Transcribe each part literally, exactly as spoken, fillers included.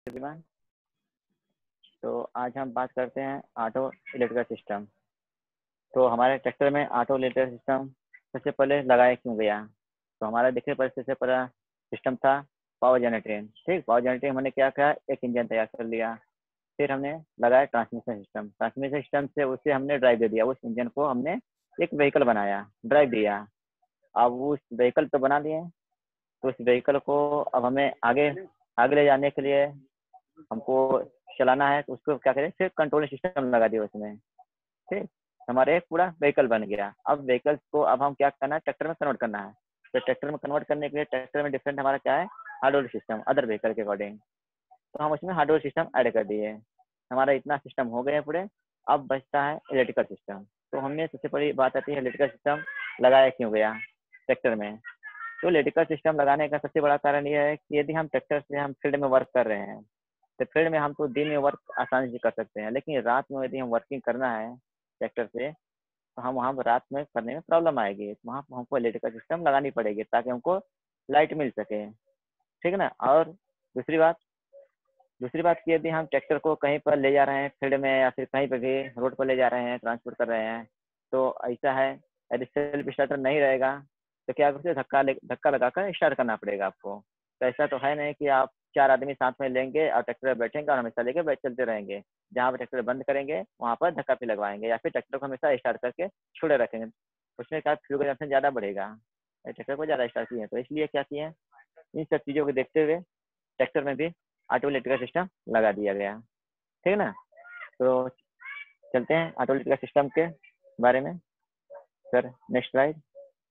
everyone. तो आज हम बात करते हैं ऑटो इलेक्ट्रिकल सिस्टम। तो हमारे ट्रैक्टर में ऑटो इलेक्ट्रिकल सिस्टम सबसे पहले लगाया क्यों गया? तो हमारा देखने पर सबसे पहला सिस्टम था पावर जनरेटर। ठीक, पावर जनरेटर हमने क्या किया, एक इंजन तैयार कर लिया। फिर हमने लगाया ट्रांसमिशन सिस्टम। ट्रांसमिशन सिस्टम से उसे हमने ड्राइव दे दिया। उस इंजन को हमने एक व्हीकल बनाया, ड्राइव दिया। अब उस व्हीकल तो बना लिए, तो उस व्हीकल को अब हमें आगे आगे ले जाने के लिए हमको चलाना है, तो उसको क्या करें, फिर कंट्रोल सिस्टम लगा दिया उसमें। ठीक, हमारे एक पूरा व्हीकल बन गया। अब व्हीकल्स को अब हम क्या करना है, ट्रैक्टर में कन्वर्ट करना है। तो ट्रैक्टर में कन्वर्ट करने के लिए ट्रैक्टर में डिफरेंट हमारा क्या है, हार्डवेयर सिस्टम, अदर व्हीकल के अकॉर्डिंग। तो हम उसमें हार्डवेयर सिस्टम ऐड कर दिए। हमारा इतना सिस्टम हो गए पूरे। अब बचता है इलेक्ट्रिकल सिस्टम। तो हमने सबसे बड़ी बात आती है इलेक्ट्रिकल सिस्टम लगाया क्यों गया ट्रैक्टर में। तो इलेक्ट्रिकल सिस्टम लगाने का सबसे बड़ा कारण यह है कि यदि हम ट्रैक्टर से हम फील्ड में वर्क कर रहे हैं, तो फील्ड में हम तो दिन में वर्क आसानी से कर सकते हैं, लेकिन रात में यदि हम वर्किंग करना है ट्रैक्टर से, तो हम वहाँ रात में करने में प्रॉब्लम आएगी। तो वहाँ हमको इलेक्ट्रिकल सिस्टम लगानी पड़ेगी ताकि हमको लाइट मिल सके। ठीक है ना। और दूसरी बात दूसरी बात की, यदि हम ट्रैक्टर को कहीं पर ले जा रहे हैं फील्ड में, या फिर कहीं पर भी रोड पर ले जा रहे हैं, ट्रांसपोर्ट कर रहे हैं, तो ऐसा है यदि सेल्फ स्टार्टर नहीं रहेगा तो क्या उसे धक्का ले धक्का लगाकर स्टार्ट करना पड़ेगा आपको। तो ऐसा तो है नहीं कि आप चार आदमी साथ में लेंगे और ट्रैक्टर पर बैठेंगे और हमेशा लेके बैठ चलते रहेंगे। जहाँ पर ट्रैक्टर बंद करेंगे वहाँ पर धक्का भी लगवाएंगे, या फिर ट्रैक्टर को हमेशा स्टार्ट करके छोड़े रखेंगे। उसमें क्या फ्यूल का कंजप्शन ज़्यादा बढ़ेगा, ट्रैक्टर को ज़्यादा स्टार्ट किए। तो इसलिए क्या किए, इन सब चीज़ों को देखते हुए ट्रैक्टर में भी ऑटो इलेक्ट्रिकल सिस्टम लगा दिया गया। ठीक है ना। तो चलते हैं ऑटो इलेक्ट्रिकल सिस्टम के बारे में। Sir next slide.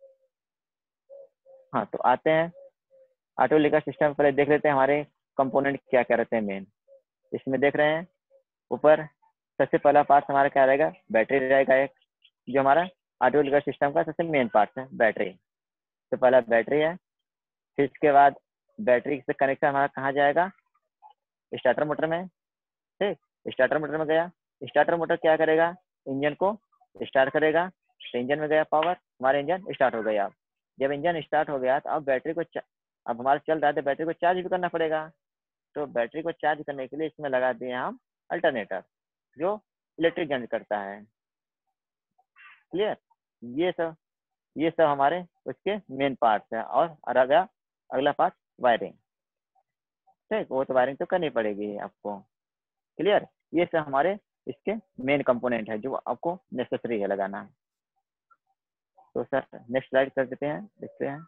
हाँ, तो आते हैं ऑटो इलेक्ट्रिकल सिस्टम। पहले देख लेते हैं हमारे कंपोनेंट क्या क्या रहते हैं मेन। इसमें देख रहे हैं ऊपर सबसे पहला पार्ट हमारा क्या रहेगा, बैटरी रहेगा एक, जो हमारा ऑटो इलेक्ट्रिकल सिस्टम का सबसे मेन पार्ट है बैटरी। तो पहला बैटरी है। फिर इसके बाद बैटरी से कनेक्शन हमारा कहाँ जाएगा, स्टार्टर मोटर में। ठीक, स्टार्टर मोटर में गया। स्टार्टर मोटर क्या करेगा, इंजन को स्टार्ट करेगा। तो इंजन में गया पावर, हमारा इंजन स्टार्ट हो गया। जब इंजन स्टार्ट हो गया तो अब बैटरी को अब हमारा चल रहा है तो बैटरी को चार्ज भी करना पड़ेगा। तो बैटरी को चार्ज करने के लिए इसमें लगा दिए हम अल्टरनेटर, जो इलेक्ट्रिक जनरेट करता है। क्लियर। ये सब ये सब हमारे उसके मेन पार्ट्स हैं। और अगला अगला पार्ट वायरिंग। ठीक, वो तो वायरिंग तो करनी पड़ेगी आपको। क्लियर। ये सब हमारे इसके मेन कंपोनेंट है जो आपको नेसेसरी है लगाना। तो सर नेक्स्ट स्लाइड कर देते हैं, देखते हैं।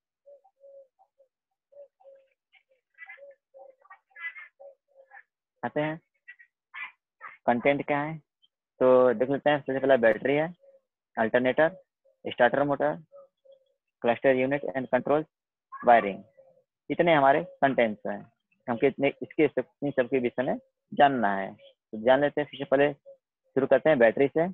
आते हैं कंटेंट क्या है, तो देख लेते हैं। सबसे पहला बैटरी है, alternator, starter motor, cluster unit and control, wiring. इतने हमारे कंटेंट्स हैं। हमको इतने इसके इन सब के विषय में जानना है। तो जान लेते हैं। सबसे पहले शुरू करते हैं बैटरी से।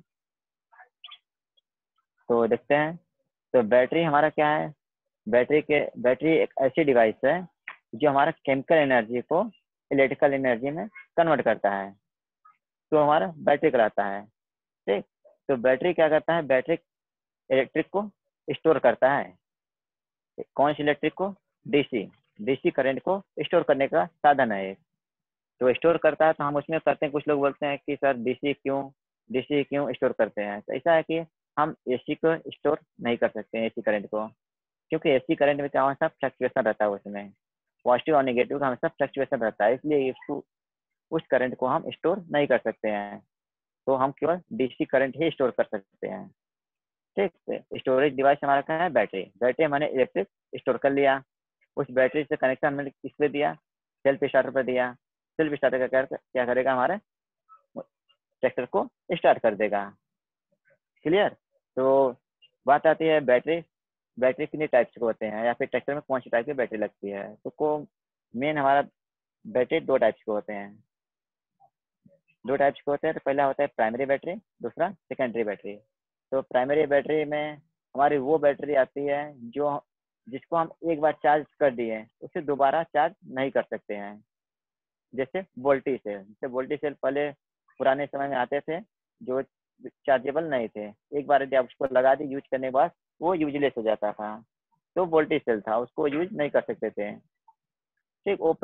तो देखते हैं। तो बैटरी हमारा क्या है, बैटरी के बैटरी एक ऐसी डिवाइस है जो हमारा केमिकल एनर्जी को इलेक्ट्रिकल एनर्जी में कन्वर्ट करता है। तो हमारा बैटरी कहलाता है। ठीक, तो बैटरी क्या करता है, बैटरी इलेक्ट्रिक को स्टोर करता है। कौन सी इलेक्ट्रिक को, डीसी डीसी करंट को स्टोर करने का साधन है एक। तो स्टोर करता है। तो हम उसमें करते हैं, कुछ लोग बोलते हैं कि सर डीसी क्यों डीसी क्यों स्टोर करते हैं। तो ऐसा है कि हम एसी को स्टोर नहीं कर सकते हैं, एसी करंट को, क्योंकि एसी करंट में क्या हमेशा फ्लक्चुएशन रहता है, उसमें पॉजिटिव और नेगेटिव का हमेशा फ्लक्चुएशन रहता है। इसलिए इसको उस करंट को हम स्टोर नहीं कर सकते हैं। तो हम केवल डीसी करंट ही स्टोर कर सकते हैं। ठीक है। स्टोरेज डिवाइस हमारा क्या है, बैटरी। बैटरी मैंने इलेक्ट्रिक स्टोर कर लिया। उस बैटरी से कनेक्शन मैंने किस पे दिया, सेल्फ स्टार्टर पर दिया। सेल्फ स्टार्टर का क्या करेगा, हमारे ट्रैक्टर को स्टार्ट कर देगा। क्लियर। तो बात आती है बैटरी बैटरी कितने टाइप्स के होते हैं, या फिर ट्रैक्टर में कौन सी टाइप की बैटरी लगती है। तो को मेन हमारा बैटरी दो टाइप्स के होते हैं दो टाइप्स के होते हैं। तो पहला होता है प्राइमरी बैटरी, दूसरा सेकेंडरी बैटरी। तो प्राइमरी बैटरी में हमारी वो बैटरी आती है जो जिसको हम एक बार चार्ज कर दिए उसे दोबारा चार्ज नहीं कर सकते हैं। जैसे वोल्टी सेल जैसे वोल्टी सेल पहले पुराने समय में आते थे, जो चार्जेबल नहीं थे। एक बार यदि आप उसको लगा दी, यूज करने के बाद वो यूजलेस हो जाता था। तो वोल्टी सेल था, उसको यूज नहीं कर सकते थे। ठीक, वो प्राइमरी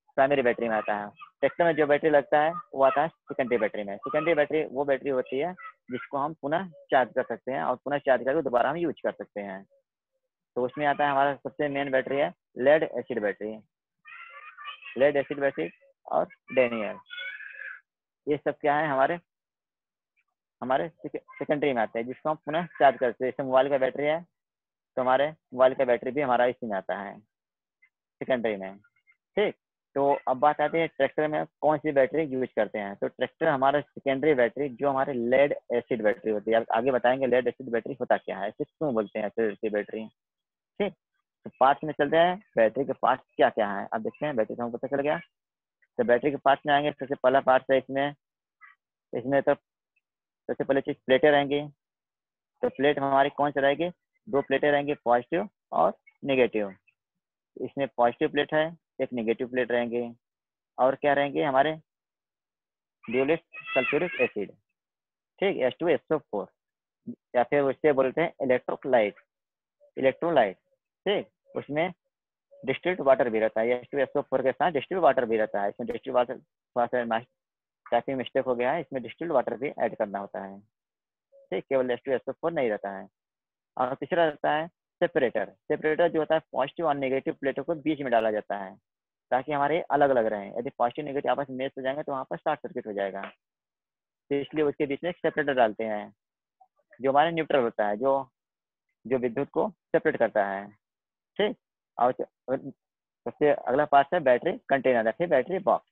प्राइमरी बैटरी में आता है। ट्रैक्टर में जो बैटरी लगता है वो आता है सेकेंडरी बैटरी में। सेकेंडरी बैटरी वो बैटरी होती है जिसको हम पुनः चार्ज कर सकते हैं और पुनः चार्ज करके दोबारा हम यूज कर सकते हैं। तो उसमें आता है हमारा सबसे मेन बैटरी है lead acid battery, lead acid battery और डेनियल। ये सब क्या है हमारे हमारे सेकेंडरी में आते हैं जिसको हम पुनः चार्ज करते हैं। जैसे मोबाइल का बैटरी है तो हमारे मोबाइल का बैटरी भी हमारा इसी में आता है सेकेंडरी में। ठीक, तो अब बात आती है ट्रैक्टर में कौन सी बैटरी यूज करते हैं। तो ट्रैक्टर हमारा सेकेंडरी बैटरी जो हमारे लेड एसिड बैटरी होती है, आगे बताएंगे लेड एसिड बैटरी होता क्या है, इसे क्यों बोलते हैं एसिड एसिड बैटरी। ठीक, तो पार्ट्स में चलते हैं, बैटरी के पार्ट्स क्या क्या है अब देखते हैं। बैटरी का हमको पता चल गया, तो बैटरी के पार्ट्स में आएंगे। सबसे पहला पार्ट है इसमें इसमें तो सबसे पहले चीज प्लेटें रहेंगी। तो प्लेट हमारी कौन सी रहेगी, दो प्लेटें रहेंगी, पॉजिटिव और नेगेटिव। इसमें पॉजिटिव प्लेट है, एक नेगेटिव प्लेट रहेंगे। और क्या रहेंगे हमारे ड्यूलिस्ट सल्फ्यूरिक एसिड, ठीक, H two S O four, या फिर उससे बोलते हैं इलेक्ट्रोलाइट इलेक्ट्रोलाइट ठीक, उसमें डिस्टिल्ड वाटर भी रहता है। H two S O four के साथ डिस्टिल्ड वाटर भी रहता है। इसमें डिस्टिल्ड वाटर थोड़ा सा काफी मिस्टेक हो गया है, इसमें डिस्टिल्ड वाटर भी ऐड करना होता है। ठीक, केवल H two S O four नहीं रहता है। और तीसरा रहता है सेपरेटर। सेपरेटर जो होता है पॉजिटिव और नेगेटिव प्लेटों को बीच में डाला जाता है ताकि हमारे अलग अलग रहें। यदि पॉजिटिव नेगेटिव आपस में मैच हो जाएंगे तो वहाँ पर शॉर्ट सर्किट हो जाएगा, तो इसलिए उसके बीच में सेपरेटर डालते हैं जो हमारे न्यूट्रल होता है, जो जो विद्युत को सेपरेट करता है। ठीक, और सबसे अगला पार्ट है बैटरी कंटेनर या फिर बैटरी बॉक्स।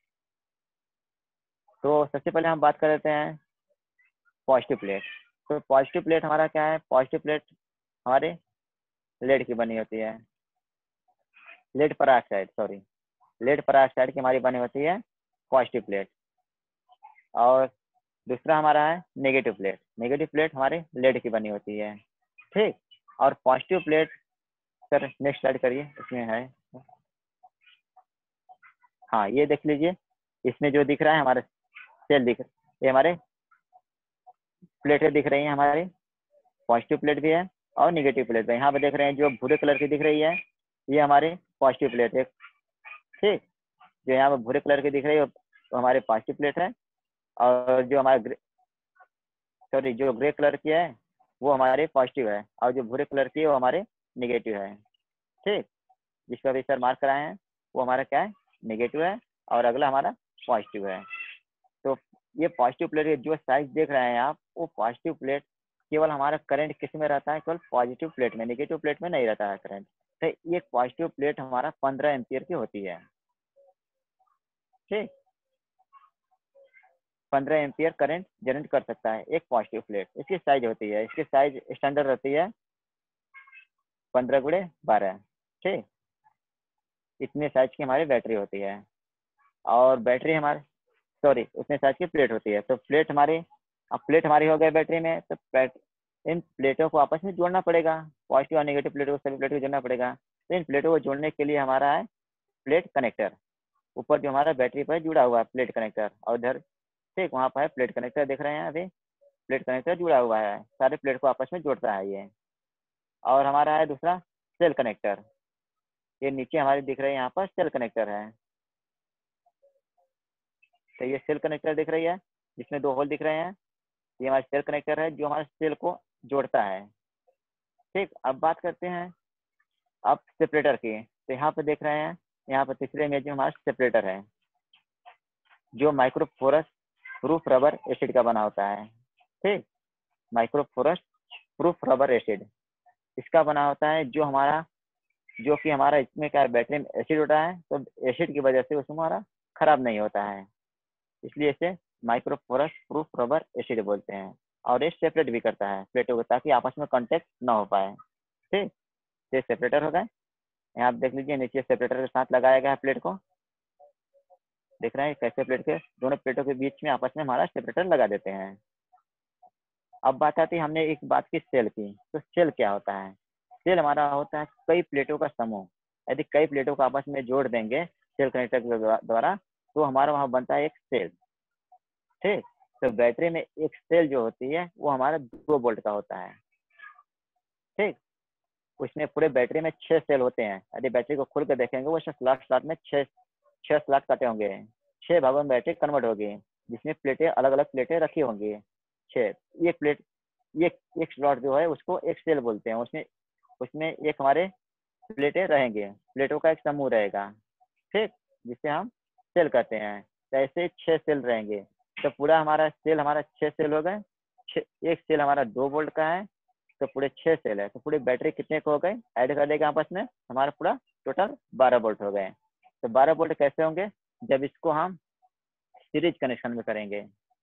तो सबसे पहले हम बात कर लेते हैं पॉजिटिव प्लेट। तो पॉजिटिव प्लेट हमारा क्या है, पॉजिटिव प्लेट हमारे लेड की बनी होती है, lead peroxide sorry lead peroxide की हमारी बनी होती है पॉजिटिव प्लेट। और दूसरा हमारा है नेगेटिव प्लेट। नेगेटिव प्लेट हमारे लेड की बनी होती है। ठीक, और positive plate, sir next slide करिए, इसमें है, हाँ ये देख लीजिए, इसमें जो दिख रहा है हमारे सेल दिख ये हमारे प्लेटें दिख रही हैं, हमारी पॉजिटिव प्लेट भी है और नेगेटिव प्लेट भी है। यहाँ पे देख रहे हैं जो भूरे कलर की दिख रही है ये हमारी पॉजिटिव प्लेट है। ठीक, जो यहाँ पे भूरे कलर की दिख रही है तो हमारी पॉजिटिव प्लेट है, और जो हमारे ग्रे सॉरी जो ग्रे कलर की है वो हमारे पॉजिटिव है, और जो भूरे कलर की है वो हमारे नेगेटिव है। ठीक, जिसका भी सर मार्क कराए हैं वो हमारा क्या है, नेगेटिव है, और अगला हमारा पॉजिटिव है। तो ये पॉजिटिव प्लेट जो साइज देख रहे हैं आप, वो पॉजिटिव प्लेट केवल हमारा करंट किस में रहता है, केवल पॉजिटिव प्लेट में, नेगेटिव प्लेट में नहीं रहता है करंट। तो ये पॉजिटिव प्लेट हमारा पंद्रह एम्पियर की होती है। ठीक, पंद्रह एम्पियर करंट जनरेट कर सकता है एक पॉजिटिव प्लेट। इसकी साइज होती है, इसकी साइज स्टैंडर्ड रहती है पंद्रह गुड़े बारह। ठीक, इतने साइज की हमारी बैटरी होती है, और बैटरी हमारे सॉरी उतने साइज की प्लेट होती है। तो प्लेट हमारी अब प्लेट हमारी हो गई बैटरी में, तो इन प्लेटों को आपस में जोड़ना पड़ेगा, पॉजिटिव और नेगेटिव प्लेटों को सभी प्लेटों को जोड़ना पड़ेगा। तो इन प्लेटों को जोड़ने के लिए हमारा है प्लेट कनेक्टर, ऊपर जो हमारा बैटरी पर जुड़ा हुआ है प्लेट कनेक्टर, और इधर ठीक वहाँ पर है प्लेट कनेक्टर, देख रहे हैं अभी प्लेट कनेक्टर जुड़ा हुआ है, सारे प्लेट को आपस में जोड़ता है ये। और हमारा है दूसरा सेल कनेक्टर, ये नीचे हमारी दिख रही है यहाँ पर सेल कनेक्टर है। तो ये सेल कनेक्टर दिख रही है जिसमें दो होल दिख रहे हैं, ये हमारा सेल कनेक्टर है जो हमारे सेल को जोड़ता है। ठीक, अब बात करते हैं अब सेपरेटर की। तो यहाँ पे देख रहे हैं, यहाँ पर तीसरे इमेज में हमारा सेपरेटर है जो माइक्रोफोरस प्रूफ रबर एसिड का बना होता है। ठीक, माइक्रोफोरस प्रूफ रबर एसिड इसका बना होता है, जो हमारा जो कि हमारा इसमें क्या बैटरी में एसिड होता है, तो एसिड की वजह से उसमें हमारा खराब नहीं होता है, इसलिए इसे माइक्रोफोरस प्रूफ रबर एसिड बोलते हैं। और ये सेपरेट भी करता है प्लेटों को ताकि आपस में कांटेक्ट ना हो पाए। ठीक, ये सेपरेटर हो गए। यहाँ आप देख लीजिए नीचे सेपरेटर के साथ लगाया गया है प्लेट को, देख रहे हैं कैसे प्लेट के दोनों प्लेटों के बीच में आपस में हमारा सेपरेटर लगा देते हैं। अब बात आती है, हमने एक बात की सेल की, तो सेल क्या होता है, सेल हमारा होता है कई प्लेटों का समूह। यदि कई प्लेटों को आपस में जोड़ देंगे सेल कनेक्टर के द्वारा तो हमारा वहां बनता है एक सेल। ठीक, तो बैटरी में एक सेल जो होती है वो हमारा दो वोल्ट का होता है। ठीक, उसमें पूरे बैटरी में छह सेल होते हैं, यदि बैटरी को खोल कर देखेंगे वो स्लॉट स्लॉट में छह छह स्लॉट कटे होंगे, छह भागों में बैटरी कन्वर्ट होगी, जिसमें प्लेटें अलग अलग प्लेटें रखी होंगी छह। एक प्लेट एक एक स्लॉट जो है उसको एक सेल बोलते हैं। उसमें उसमें एक हमारे प्लेटें रहेंगे, प्लेटों का एक समूह रहेगा, ठीक, जिसे हम सेल कहते हैं। तो ऐसे छह सेल रहेंगे, तो पूरा हमारा सेल हमारा छह सेल हो गए। एक सेल हमारा दो वोल्ट का है, तो पूरे छह सेल है, तो पूरी बैटरी कितने को हो गए, ऐड कर देगा आपस में, हमारा पूरा टोटल बारह वोल्ट हो गए। तो बारह वोल्ट कैसे होंगे, जब इसको हम सीरीज कनेक्शन में करेंगे,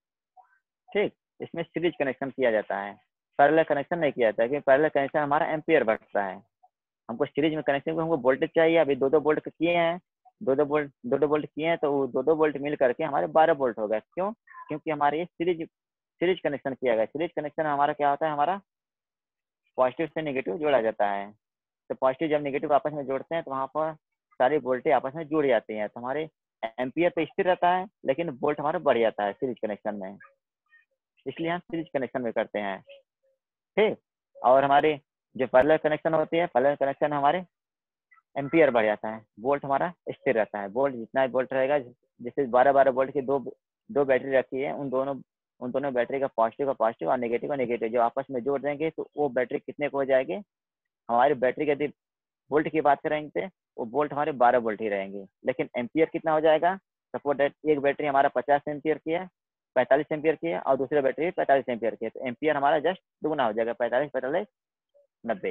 ठीक, इसमें सीरीज कनेक्शन किया जाता है, पैरेलल कनेक्शन नहीं किया जाता है, क्योंकि पैरेलल कनेक्शन हमारा एम्पियर बढ़ता है। हमको सीरीज में कनेक्शन में हमको वोल्टेज चाहिए, अभी दो दो वोल्ट किए हैं, दो दो वोल्ट दो दो वोल्ट किए हैं, तो दो दो वोल्ट मिल करके हमारे बारह वोल्ट हो गए। क्यों, क्योंकि हमारे ये सीरीज सीरीज कनेक्शन किया गया। सीरीज कनेक्शन हमारा क्या होता है, हमारा पॉजिटिव से नेगेटिव जोड़ा जाता है। तो पॉजिटिव जब नेगेटिव आपस में जोड़ते हैं तो वहाँ पर सारी वोल्टेज आपस में जुड़ जाती हैं, तो हमारे एम्पियर तो स्थिर रहता है, लेकिन वोल्ट हमारा बढ़ जाता है सीरीज कनेक्शन में, इसलिए हम सीरीज कनेक्शन में करते हैं, ठीक। और हमारे जो पैरेलल कनेक्शन होती है, पैरेलल कनेक्शन हमारे एम्पियर बढ़ जाता है, वोल्ट हमारा स्थिर रहता है। वोल्ट जितना वोल्ट रहेगा, जैसे बारह बारह वोल्ट की दो दो बैटरी रखी है, उन दोनों उन दोनों बैटरी का पॉजिटिव का पॉजिटिव और नेगेटिव का नेगेटिव जो आपस में जोड़ देंगे, तो वो बैटरी कितने को हो जाएगी, हमारी बैटरी के यदि वोल्ट की बात करेंगे वो वोल्ट हमारे बारह वोल्ट ही रहेंगे, लेकिन एम्पियर कितना हो जाएगा। सपोज दैट एक बैटरी हमारा पचास एम्पियर की है, पैंतालीस एम्पियर की है, और दूसरी बैटरी पैंतालीस एम्पियर की है, तो एम्पियर हमारा जस्ट दुगुना हो जाएगा, पैंतालीस पैंतालीस नब्बे,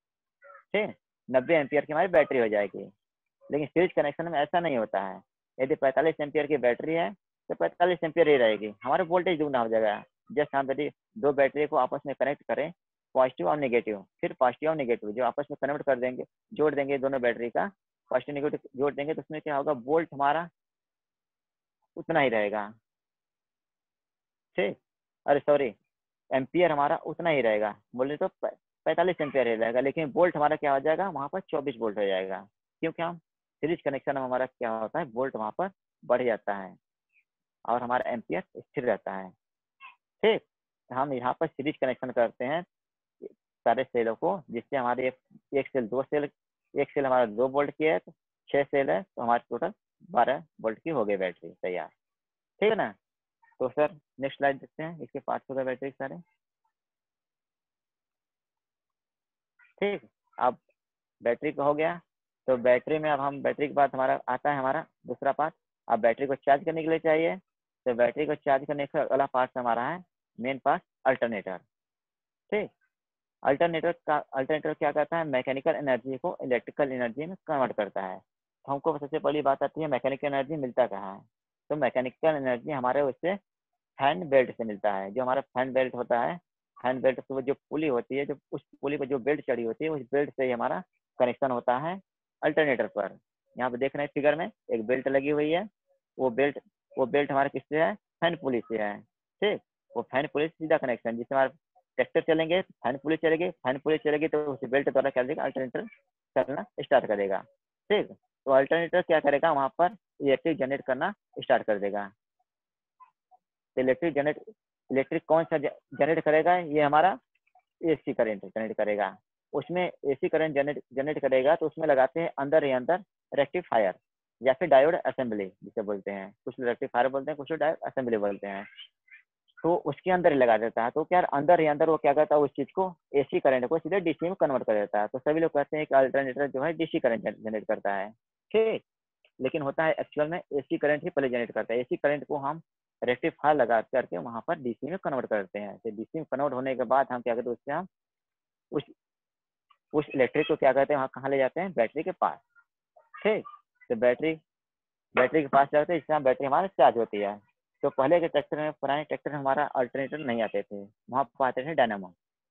ठीक, नब्बे एम्पियर की हमारी बैटरी हो जाएगी। लेकिन सीरीज कनेक्शन में ऐसा नहीं होता है, यदि पैंतालीस एम्पियर की बैटरी है तो पैंतालीस एम्पियर ही रहेगी, हमारा वोल्टेज दुगना हो जाएगा। जस्ट हम यदि दो बैटरी को आपस में कनेक्ट करें, पॉजिटिव और नेगेटिव, फिर पॉजिटिव और नेगेटिव जो आपस में कन्वर्ट कर देंगे, जोड़ देंगे दोनों बैटरी का, पॉजिटिव नेगेटिव जोड़ देंगे, तो उसमें क्या होगा, वोल्ट हमारा उतना ही रहेगा, ठीक, अरे सॉरी, एम्पियर हमारा उतना ही रहेगा, बोले तो पैंतालीस एम्पियर ही रहेगा, लेकिन वोल्ट हमारा क्या हो जाएगा, वहाँ पर चौबीस वोल्ट हो जाएगा, क्योंकि हम सीरीज कनेक्शन में हमारा क्या होता है, वोल्ट वहाँ पर बढ़ जाता है और हमारा एम्पियर स्थिर रहता है, ठीक। हम यहाँ पर सीरीज कनेक्शन करते हैं सारे सेलों को, जिससे हमारे एक, एक सेल दो सेल एक सेल हमारा दो वोल्ट की है, तो छह सेल है, तो हमारे टोटल बारह वोल्ट की हो गई बैटरी तैयार, ठीक है ना। तो सर नेक्स्ट स्लाइड देखते हैं, इसके पार्ट्स हो गए बैटरी सारे, ठीक। अब बैटरी का हो गया, तो बैटरी में अब हम बैटरी के बाद हमारा आता है हमारा दूसरा पार्ट। अब बैटरी को चार्ज करने के लिए चाहिए, तो बैटरी को चार्ज करने का अगला पार्ट हमारा है मेन पार्ट, अल्टरनेटर, ठीक। अल्टरनेटर का अल्टरनेटर क्या करता है, मैकेनिकल एनर्जी को इलेक्ट्रिकल एनर्जी में कन्वर्ट करता है। तो हमको सबसे पहली बात आती है मैकेनिकल एनर्जी मिलता कहाँ है, तो मैकेनिकल एनर्जी हमारे उससे फैन बेल्ट से मिलता है। जो हमारा फैन बेल्ट होता है, फैन बेल्ट तो जो पुली होती है, जो उस पुली पर जो बेल्ट चढ़ी होती है, उस बेल्ट से ही हमारा कनेक्शन होता है अल्टरनेटर पर। यहाँ पे देख रहे हैं फिगर में एक बेल्ट लगी हुई है, वो बेल्ट वो बेल्ट हमारे किससे है, फैन पुली से है, ठीक। वो फैन पुली से सीधा कनेक्शन, जिससे हमारे ट्रैक्टर चलेंगे फैन पुली चलेगी, फैन पुली चलेगी तो उस बेल्ट द्वारा क्या देगा, अल्टरनेटर चलना स्टार्ट करेगा, ठीक। तो अल्टरनेटर क्या करेगा, वहाँ पर इलेक्ट्रिक जनरेट करना स्टार्ट कर देगा। तो इलेक्ट्रिक जनरेट इलेक्ट्रिक कौन सा जनरेट करेगा, ये हमारा एसी करंट जनरेट करेगा। उसमें एसी करंट जनरेट जनरेट करेगा, तो उसमें लगाते हैं अंदर ही अंदर रेक्टिफायर या फिर डायोड असेंबली जिसे बोलते हैं, कुछ लोग रेक्टिफायर बोलते हैं, कुछ लोग डायोड असेंबली बोलते हैं। तो उसके अंदर ही लगा देता है, तो क्या अंदर ही अंदर वो क्या करता है, उस चीज को एसी करंट को सीधे डीसी में कन्वर्ट कर देता है। तो सभी लोग कहते हैं कि अल्टरनेटर जो है डीसी करंट जनरेट करता है, ठीक। लेकिन होता है एक्चुअल में एसी करंट ही पहले जनरेट करता है। एसी करंट को हम रेक्टिफायर लगा करके वहां पर डीसी में कन्वर्ट करते हैं। तो डीसी में कन्वर्ट होने के बाद हम क्या करते हैं, उससे हम उस उस इलेक्ट्रिक को क्या करते हैं, वहाँ कहाँ ले जाते हैं, बैटरी के पास, ठीक। तो बैटरी बैटरी के पास जाते हैं, इससे बैटरी हमारा चार्ज होती है। तो पहले के ट्रैक्टर में, पुराने ट्रैक्टर में हमारा अल्टरनेटर नहीं आते थे, वहाँ पर आते थे डायनामो।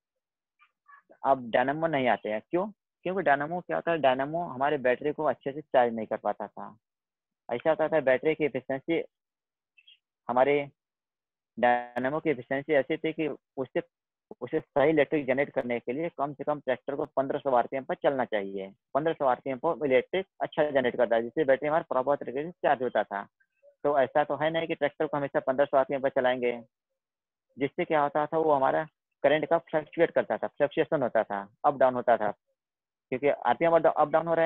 अब डायनामो नहीं आते हैं, क्यों, क्योंकि डायनामो क्या होता है, डायनामो हमारे बैटरी को अच्छे से चार्ज नहीं कर पाता था। ऐसा होता था बैटरी की एफिशिएंसी, हमारे डायनामो की एफिशिएंसी ऐसी थी कि उससे उसे सही इलेक्ट्रिक जनरेट करने के लिए कम से कम ट्रैक्टर को पंद्रह सौ आरपीएम पर चलना चाहिए। पंद्रह सौ आरपीएम पर इलेक्ट्रिक अच्छा जनरेट करता है, जिससे बैटरी हमारा प्रॉपर तरीके से चार्ज होता था। तो ऐसा तो है नहीं कि ट्रैक्टर को हमेशा पंद्रह सौ आरपीएम पर चलाएंगे, जिससे क्या होता था, वो हमारा करंट का फ्लक्चुएट करता था, फ्लक्चुएशन होता था, अप डाउन होता था, क्योंकि आरपीएम अप डाउन हो रहे हैं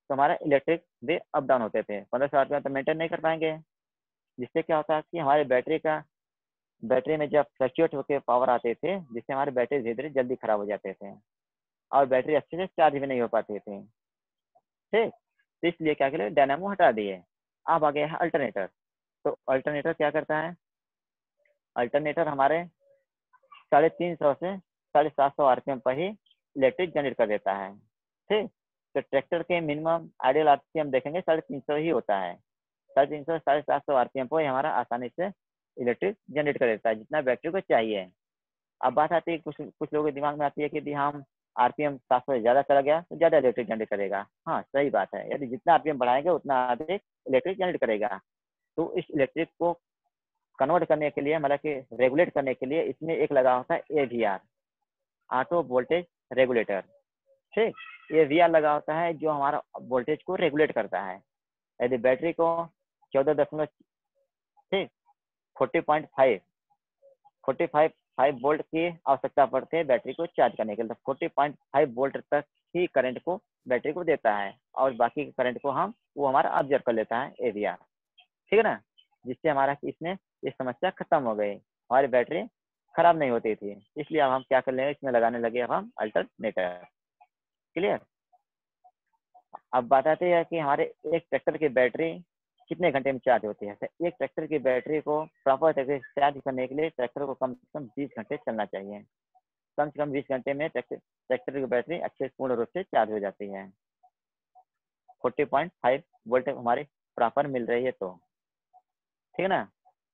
तो हमारा इलेक्ट्रिक वे अप डाउन होते थे। पंद्रह सौ आरपीएम तो मेंटेन नहीं कर पाएंगे, जिससे क्या होता है कि हमारे बैटरी का बैटरी में जब फ्लक्चुएट होकर पावर आते थे, जिससे हमारे बैटरी धीरे धीरे जल्दी खराब हो जाते थे और बैटरी अच्छे से चार्ज भी नहीं हो पाती थी। ठीक, तो इसलिए क्या किया, डायनामो हटा दिए। अब आ गया है अल्टरनेटर। तो अल्टरनेटर क्या करता है, अल्टरनेटर हमारे साढ़े तीन सौ से साढ़े सात सौ आरपीएम पर ही इलेक्ट्रिक जनरेट कर देता है। ठीक, तो ट्रैक्टर के मिनिमम आइडियल आरपीएम देखेंगे साढ़े तीन सौ ही होता है। साढ़े तीन सौ साढ़े सात सौ आरपीएम पर हमारा आसानी से इलेक्ट्रिक जनरेट कर देता है, जितना बैटरी को चाहिए। अब बात आती है, कुछ कुछ लोगों के दिमाग में आती है कि यदि हम आरपीएम सात सौ से ज़्यादा चला गया तो ज़्यादा इलेक्ट्रिक जनरेट करेगा। हाँ, सही बात है, यदि जितना आरपीएम बढ़ाएंगे उतना अधिक इलेक्ट्रिक जनरेट करेगा। तो इस इलेक्ट्रिक को कन्वर्ट करने के लिए, मतलब कि रेगुलेट करने के लिए, इसमें एक लगा होता है A V R, auto voltage regulator. ठीक, ये वी आर लगा होता है जो हमारा वोल्टेज को रेगुलेट करता है। यदि बैटरी को चौदह दशमलव ठीक forty point five forty five five volt की आवश्यकता पड़ती है बैटरी को चार्ज करने के लिए, तो फोर्टी पॉइंट फाइव वोल्ट तक ही करंट को बैटरी को देता है, और बाकी के करंट को हम वो हमारा ऑब्जर्व कर लेता है ए वी आर। ठीक है ना, जिससे हमारा इसमें ये समस्या खत्म हो गई, हमारी बैटरी खराब नहीं होती थी। इसलिए अब हम क्या कर लेंगे, इसमें लगाने लगे अब हम अल्टरनेटर। क्लियर। अब बात आती है कि हमारे एक ट्रैक्टर की बैटरी कितने घंटे में चार्ज होती है। तो एक ट्रैक्टर की बैटरी को प्रॉपर तरीके से चार्ज करने के लिए ट्रैक्टर को कम से कम बीस घंटे चलना चाहिए। कम से कम बीस घंटे में ट्रैक्टर ट्रैक्टर की बैटरी अच्छे से पूर्ण रूप से चार्ज हो जाती है, फोर्टी पॉइंट फाइव वोल्ट हमारी प्रॉपर मिल रही है तो। ठीक है ना,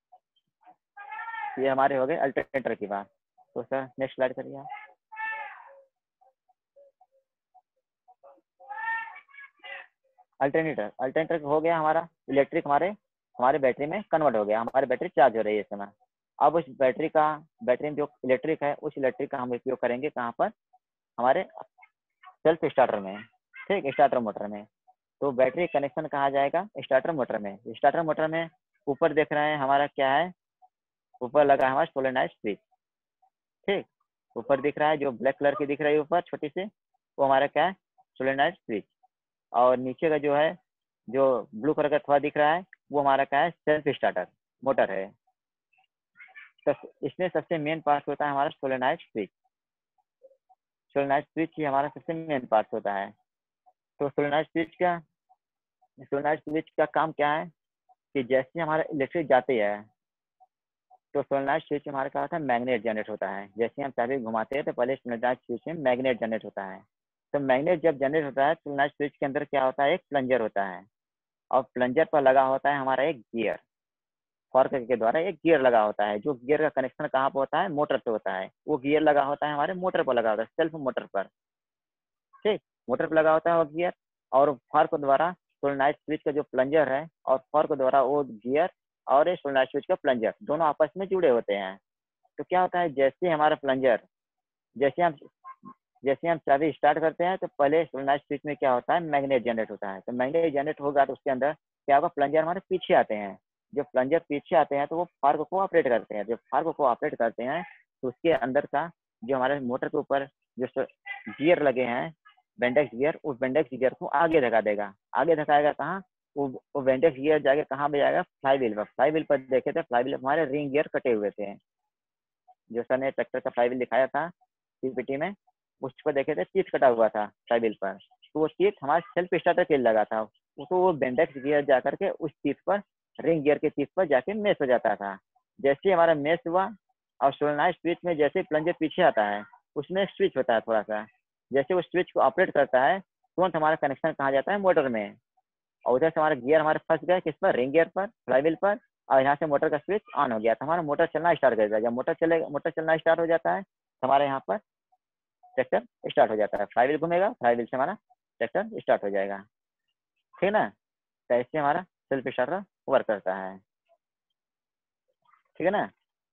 ये हमारे हो गए अल्टरनेटर की बात। तो सर नेक्स्ट स्लाइड करिए आप। अल्टरनेटर अल्टरनेटर हो गया हमारा इलेक्ट्रिक, हमारे हमारे बैटरी में कन्वर्ट हो गया, हमारी बैटरी चार्ज हो रही है इस समय। अब उस बैटरी का बैटरी में जो इलेक्ट्रिक है, उस इलेक्ट्रिक का हम उपयोग करेंगे कहाँ पर, हमारे सेल्फ स्टार्टर में। ठीक, स्टार्टर मोटर में। तो बैटरी कनेक्शन कहा जाएगा स्टार्टर मोटर में। स्टार्टर मोटर में ऊपर देख रहे हैं हमारा क्या है, ऊपर लगा है हमारा सोलेनोइड स्विच। ठीक, ऊपर दिख रहा है जो ब्लैक कलर की दिख रही है ऊपर छोटी सी, वो हमारा क्या है, सोलेनोइड स्विच। और नीचे का जो है, जो ब्लू कलर का थोड़ा दिख रहा है, वो हमारा क्या है, सेल्फ स्टार्टर मोटर है। तो इसमें सबसे मेन पार्ट होता है हमारा सोलेनोइड स्विच। सोलेनोइड स्विच ही हमारा सबसे मेन पार्ट होता है। तो सोलेनोइड स्विच का सोलेनोइड स्विच का काम क्या है कि जैसे हमारा इलेक्ट्रिक जाती है, तो सोलेनोइड स्विच हमारे क्या होता है, मैग्नेट जनरेट होता है। जैसे हम चाबी घुमाते हैं तो पहले सोलेनोइड स्विच में मैग्नेट जनरेट होता है। तो मैग्नेट जब जनरेट होता है, सोलेनोइड स्विच के अंदर क्या होता है, एक प्लंजर होता है, और प्लंजर पर लगा होता है हमारा एक गियर। फॉर्क के द्वारा एक गियर लगा होता है, जो गियर का कनेक्शन कहाँ पर होता है, मोटर से होता है। वो गियर लगा होता है हमारे मोटर पर लगा होता है, सेल्फ मोटर पर। ठीक, मोटर पर लगा होता है वो गियर, और फॉर्क द्वारा सोलेनोइड स्विच का जो प्लंजर है, और फॉर्क द्वारा वो गियर और सोलेनोइड स्विच का प्लंजर दोनों आपस में जुड़े होते हैं। तो क्या होता है, जैसे हमारा प्लंजर जैसे हम जैसे हम चाबी स्टार्ट करते हैं, तो पहले सोलेनोइड स्विच में क्या होता है, मैग्नेट जनरेट होता है। तो मैग्नेट जनरेट होगा तो उसके अंदर क्या होगा, प्लंजर हमारे पीछे आते हैं। जब प्लंजर पीछे आते हैं तो वो फार्क को ऑपरेट करते हैं। जब फार्क को ऑपरेट करते हैं तो उसके अंदर का जो हमारे मोटर के ऊपर जो गियर लगे हैं, बेंडेक्स गियर, उस बेंडेक्स गियर को आगे धका देगा। आगे धकाएगा कहाँ, वो वो बेंडेक्स गियर जाके कहाँ पे जाएगा, फ्लाई व्हील पर। फ्लाई व्हील पर देखे थे, फ्लाई व्हील हमारे रिंग गियर कटे हुए थे, जो सर ने ट्रैक्टर का फ्लाई व्हील दिखाया था पीपीटी में, उस पर देखे थे टीथ कटा हुआ था फ्लाई व्हील पर। तो वो टीथ हमारे सेल्फ स्टार्टर के लिए लगा था, तो वो बेंडेक्स गियर जा करके उस टीथ पर, रिंग गियर के टीथ पर जाके मेस हो जाता था। जैसे हमारा मेस हुआ, और सोलेनोइड स्विच में जैसे प्लंजर पीछे आता है, उसमें एक स्विच होता है थोड़ा सा, जैसे वो स्विच को ऑपरेट करता है तुरंत हमारा कनेक्शन कहाँ जाता है, मोटर में। और उधर से हमारा गियर हमारे फंस गए किस पर, रिंग गियर पर, फ्लाई व्हील पर, और यहाँ से मोटर का स्विच ऑन हो गया, तो हमारा मोटर चलना स्टार्ट कर देगा। जब मोटर चलेगा मोटर चलना स्टार्ट हो जाता है तो हमारे यहाँ पर ट्रैक्टर स्टार्ट हो जाता है। फ्लाई व्हील घूमेगा, फ्लाई व्हील से हमारा ट्रैक्टर स्टार्ट हो जाएगा। ठीक ना, तो इससे हमारा सेल्फ स्टार्टर वर्क करता है। ठीक है ना।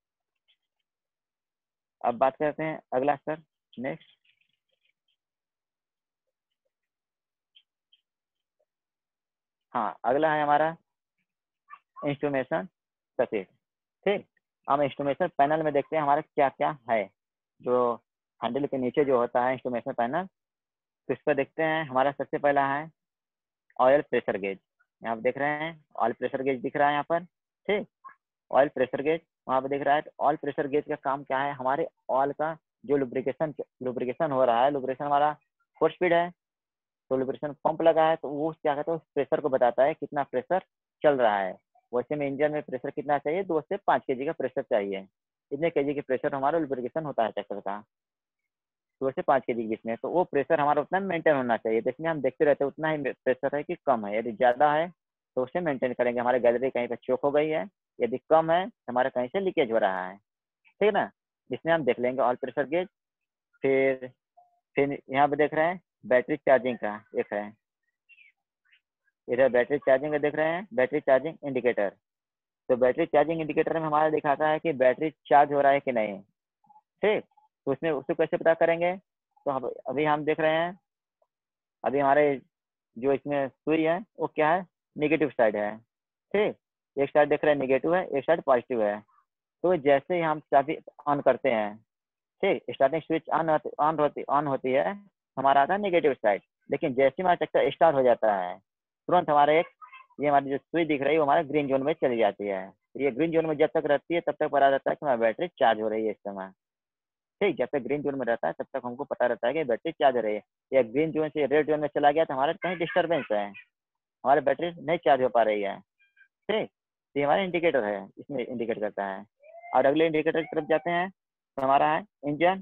अब बात करते हैं अगला सर, नेक्स्ट। हाँ, अगला है हमारा इंस्ट्रूमेशन सर्किट। ठीक, हम इंस्ट्रूमेशन पैनल में देखते हैं हमारा क्या क्या है। जो हैंडल के नीचे जो होता है इंस्ट्रूमेशन पैनल, तो इस पर देखते हैं हमारा सबसे पहला है ऑयल प्रेशर गेज, यहाँ पे देख रहे हैं ऑयल प्रेशर गेज दिख रहा है यहाँ पर, ठीक। ऑयल प्रेशर गेज वहाँ पे दिख रहा है। तो ऑयल प्रेशर गेज का काम क्या है, हमारे ऑयल का जो लुब्रिकेशन लुब्रिकेशन हो रहा है, लुब्रिकेशन हमारा फोर स्पीड है, तो लुब्रिकेशन पंप लगा है, तो वो क्या कहता है, उस प्रेशर को बताता है कितना प्रेशर चल रहा है। वैसे में इंजन में प्रेशर कितना चाहिए, दो से पाँच के जी का प्रेशर चाहिए। इतने के जी के प्रेशर हमारा लुब्रिकेशन होता है ट्रैक्टर का, दो से पाँच के जी के बीच में। तो वो प्रेशर हमारा उतना मेंटेन होना चाहिए। तो इसमें हम देखते रहते हैं उतना ही प्रेशर है कि कम है। यदि ज़्यादा है तो उसे मेंटेन करेंगे, हमारी गैलरी कहीं पर चोक हो गई है, यदि कम है तो हमारा कहीं से लीकेज हो रहा है, ठीक है ना। इसमें हम देख लेंगे ऑयल प्रेशर गेज। फिर फिर यहाँ पे देख रहे हैं बैटरी चार्जिंग का एक है, इधर बैटरी चार्जिंग का देख रहे हैं, बैटरी चार्जिंग इंडिकेटर। तो बैटरी चार्जिंग इंडिकेटर में हमारा दिखाता है कि बैटरी चार्ज हो रहा है कि नहीं, ठीक। तो उसमें उसको कैसे पता करेंगे, तो हम अभी हम देख रहे हैं, अभी हमारे जो इसमें सुई है वो क्या है, निगेटिव साइड है, ठीक। एक साइड देख रहे हैं निगेटिव है, एक साइड पॉजिटिव है। तो जैसे ही हम चाबी ऑन करते हैं, ठीक, स्टार्टिंग स्विच ऑन ऑन होती ऑन होती है, हमारा आता है नेगेटिव साइड। लेकिन जैसे ही हमारा ट्रैक्टर स्टार्ट हो जाता है, तुरंत हमारे एक ये हमारी जो सुई दिख रही है वो हमारे ग्रीन जोन में चली जाती है। ये ग्रीन जोन में जब तक रहती है तब तक पता रहता है कि हमारी बैटरी चार्ज हो रही है इस समय, ठीक। जब तक ग्रीन जोन में रहता है तब तक हमको पता रहता है कि बैटरी चार्ज हो रही है। या ग्रीन जोन से रेड जोन में चला गया तो हमारे कहीं डिस्टर्बेंस है, हमारी बैटरी नहीं चार्ज हो पा रही है, ठीक। तो ये हमारा इंडिकेटर है, इसमें इंडिकेट करता है। और अगले इंडिकेटर की तरफ जाते हैं तो हमारा है इंजन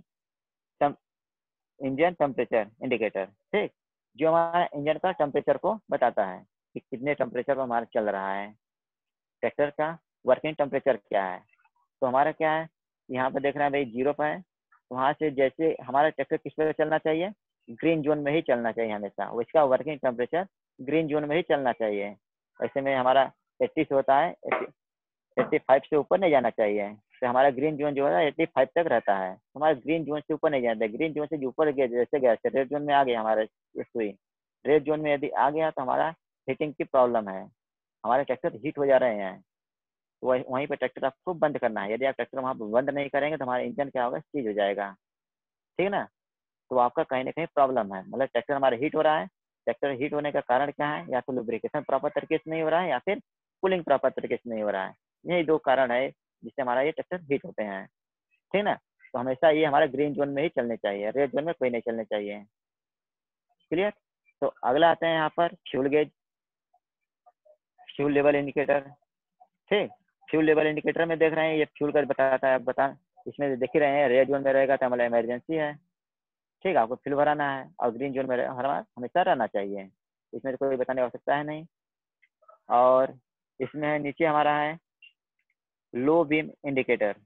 इंजन टेम्परेचर इंडिकेटर, ठीक। जो हमारा इंजन का टेम्परेचर को बताता है कि कितने टेम्परेचर पर हमारा चल रहा है, ट्रैक्टर का वर्किंग टेम्परेचर क्या है। तो हमारा क्या है, यहाँ पे देख रहे हैं भाई जीरो पर है, वहाँ से जैसे हमारा ट्रैक्टर किस पे चलना चाहिए, ग्रीन जोन में ही चलना चाहिए हमेशा, वो इसका वर्किंग टेम्परेचर ग्रीन जोन में ही चलना चाहिए। ऐसे में हमारा एट्टी से होता है, एट्टी फाइव से ऊपर नहीं जाना चाहिए। तो हमारा ग्रीन जोन जो है एट्टी फाइव तक रहता है, हमारा ग्रीन जोन से ऊपर नहीं जाता है। ग्रीन जोन से जो ऊपर गया, जैसे गया रेड जोन में आ गया हमारा सुई, रेड जोन में यदि आ गया तो हमारा हीटिंग की प्रॉब्लम है, हमारे ट्रैक्टर हीट हो जा रहे हैं। तो वही वहीं पर ट्रैक्टर आपको बंद करना है। यदि आप ट्रैक्टर वहाँ पर बंद नहीं करेंगे तो हमारा इंजन क्या होगा, सीज हो जाएगा, ठीक है ना। तो आपका कहीं ना कहीं प्रॉब्लम है, मतलब ट्रैक्टर हमारा हीट हो रहा है। ट्रैक्टर हीट होने का कारण क्या है, या तो लुब्रिकेशन प्रॉपर तरीके से नहीं हो रहा है, या फिर कूलिंग प्रॉपर तरीके से नहीं हो रहा है। यही दो कारण है जिससे हमारा ये ट्रैक्टर हीट होते हैं, ठीक ना। तो हमेशा ये हमारा ग्रीन जोन में ही चलने चाहिए, रेड जोन में कोई नहीं चलने चाहिए, क्लियर। तो अगला आते हैं यहाँ पर fuel gauge, fuel level indicator, ठीक। फ्यूल लेवल इंडिकेटर में देख रहे हैं ये फ्यूल का बताता है, आप बता इसमें देख ही रहे हैं, रेड जोन में रहेगा तो हमारा इमरजेंसी है, ठीक। आपको फ्यूल भराना है, और ग्रीन जोन में हमारा हमेशा रहना चाहिए, इसमें कोई बताने की आवश्यकता है नहीं। और इसमें है नीचे हमारा है लो बीम इंडिकेटर,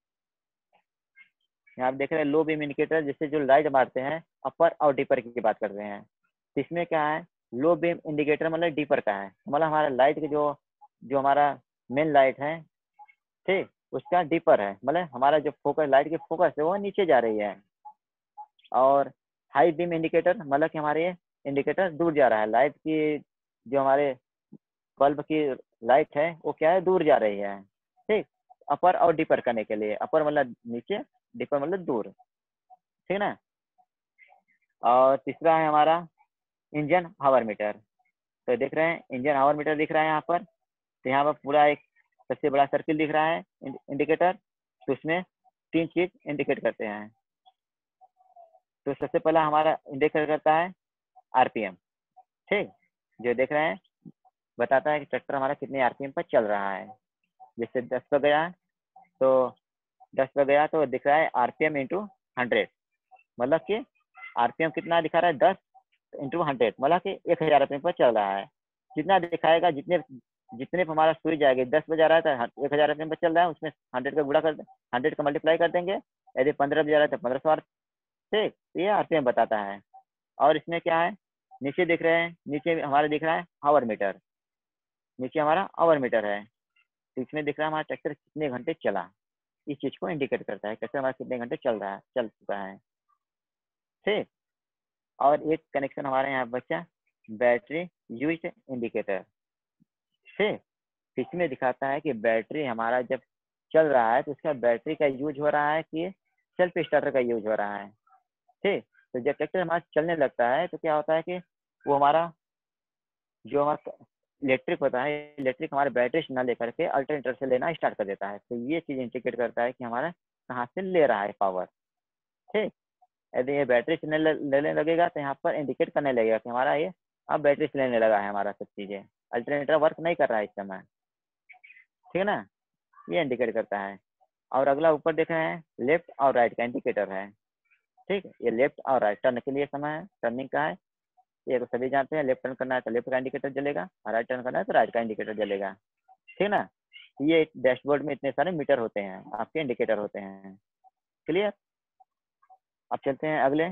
यहाँ आप देख रहे हैं लो बीम इंडिकेटर, जिससे जो लाइट मारते हैं अपर और डीपर की बात कर रहे हैं। तो इसमें क्या है, लो बीम इंडिकेटर मतलब डीपर का है, मतलब हमारा लाइट के जो जो हमारा मेन लाइट है, ठीक, उसका डीपर है, मतलब हमारा जो फोकस लाइट की फोकस है वो नीचे जा रही है। और हाई बीम इंडिकेटर मतलब कि हमारे इंडिकेटर दूर जा रहा है, लाइट की जो हमारे बल्ब की लाइट है वो क्या है, दूर जा रही है, ठीक। अपर और डीपर करने के लिए, अपर मतलब नीचे, डीपर मतलब दूर, ठीक ना। और तीसरा है हमारा इंजन हावर मीटर। तो देख रहे हैं इंजन हावर मीटर दिख रहा है यहाँ पर। तो यहाँ पर पूरा एक सबसे बड़ा सर्किल दिख रहा है इंडिकेटर। तो उसमें तीन चीज इंडिकेट करते हैं। तो सबसे पहला हमारा इंडिकेट करता है आरपीएम, ठीक। जो देख रहे हैं बताता है कि ट्रैक्टर हमारा कितने आरपीएम पर चल रहा है। जैसे दस पर गया तो दस पर गया तो दिख रहा है आरपीएम इंटू हंड्रेड, मतलब कि आरपीएम कितना दिखा रहा है, दस इंटू हंड्रेड, मतलब कि एक हजार आरपीएम पर चल रहा है। जितना दिखाएगा, जितने जितने पर हमारा सुई जाएगी, दस पर जा रहा है तो एक हजार आरपीएम पर चल रहा है, उसमें हंड्रेड का गुणा कर हंड्रेड का मल्टीप्लाई कर देंगे। यदि पंद्रह पर जा रहा है तो पंद्रह सौ, ठीक। तो ये आरपीएम बताता है। और इसमें क्या है, नीचे दिख रहे हैं, नीचे हमारा दिख रहा है आवर मीटर, नीचे हमारा आवर मीटर है। तो इसमें दिख रहा है हमारा ट्रैक्टर कितने घंटे चला, इस चीज को इंडिकेट करता है ट्रैक्टर हमारा कितने घंटे चल रहा है, चल चुका है, ठीक। और एक कनेक्शन हमारे यहाँ बचा बैटरी यूज इंडिकेटर, ठीक। इसमें दिखाता है कि बैटरी हमारा जब चल रहा है तो उसका बैटरी का यूज हो रहा है कि सेल्फ स्टार्टर का यूज हो रहा है, ठीक। तो जब ट्रैक्टर हमारा चलने लगता है तो क्या होता है कि वो हमारा जो हमारा इलेक्ट्रिक होता है, इलेक्ट्रिक हमारे बैटरी से ना लेकर के अल्टरनेटर से लेना स्टार्ट कर देता है। तो ये चीज़ इंडिकेट करता है कि हमारा कहाँ से ले रहा है पावर। ठीक, यदि ये बैटरी से ले- लेने लगेगा तो यहाँ पर इंडिकेट करने लगेगा कि हमारा ये अब बैटरी से लेने लगा है हमारा सब चीज़ें, अल्टरनेटर वर्क नहीं कर रहा है इस समय। ठीक है ना, ये इंडिकेट करता है। और अगला ऊपर देख रहे हैं, लेफ्ट और राइट का इंडिकेटर है। ठीक, ये लेफ्ट और राइट टर्न के लिए समय है, टर्निंग का है। ये तो सभी जानते हैं, लेफ्ट टर्न करना है तो लेफ्ट का इंडिकेटर जलेगा, और राइट टर्न करना है तो राइट का इंडिकेटर जलेगा। ठीक ना, ये डैशबोर्ड में इतने सारे मीटर होते हैं, आपके इंडिकेटर होते हैं। क्लियर। अब चलते हैं अगले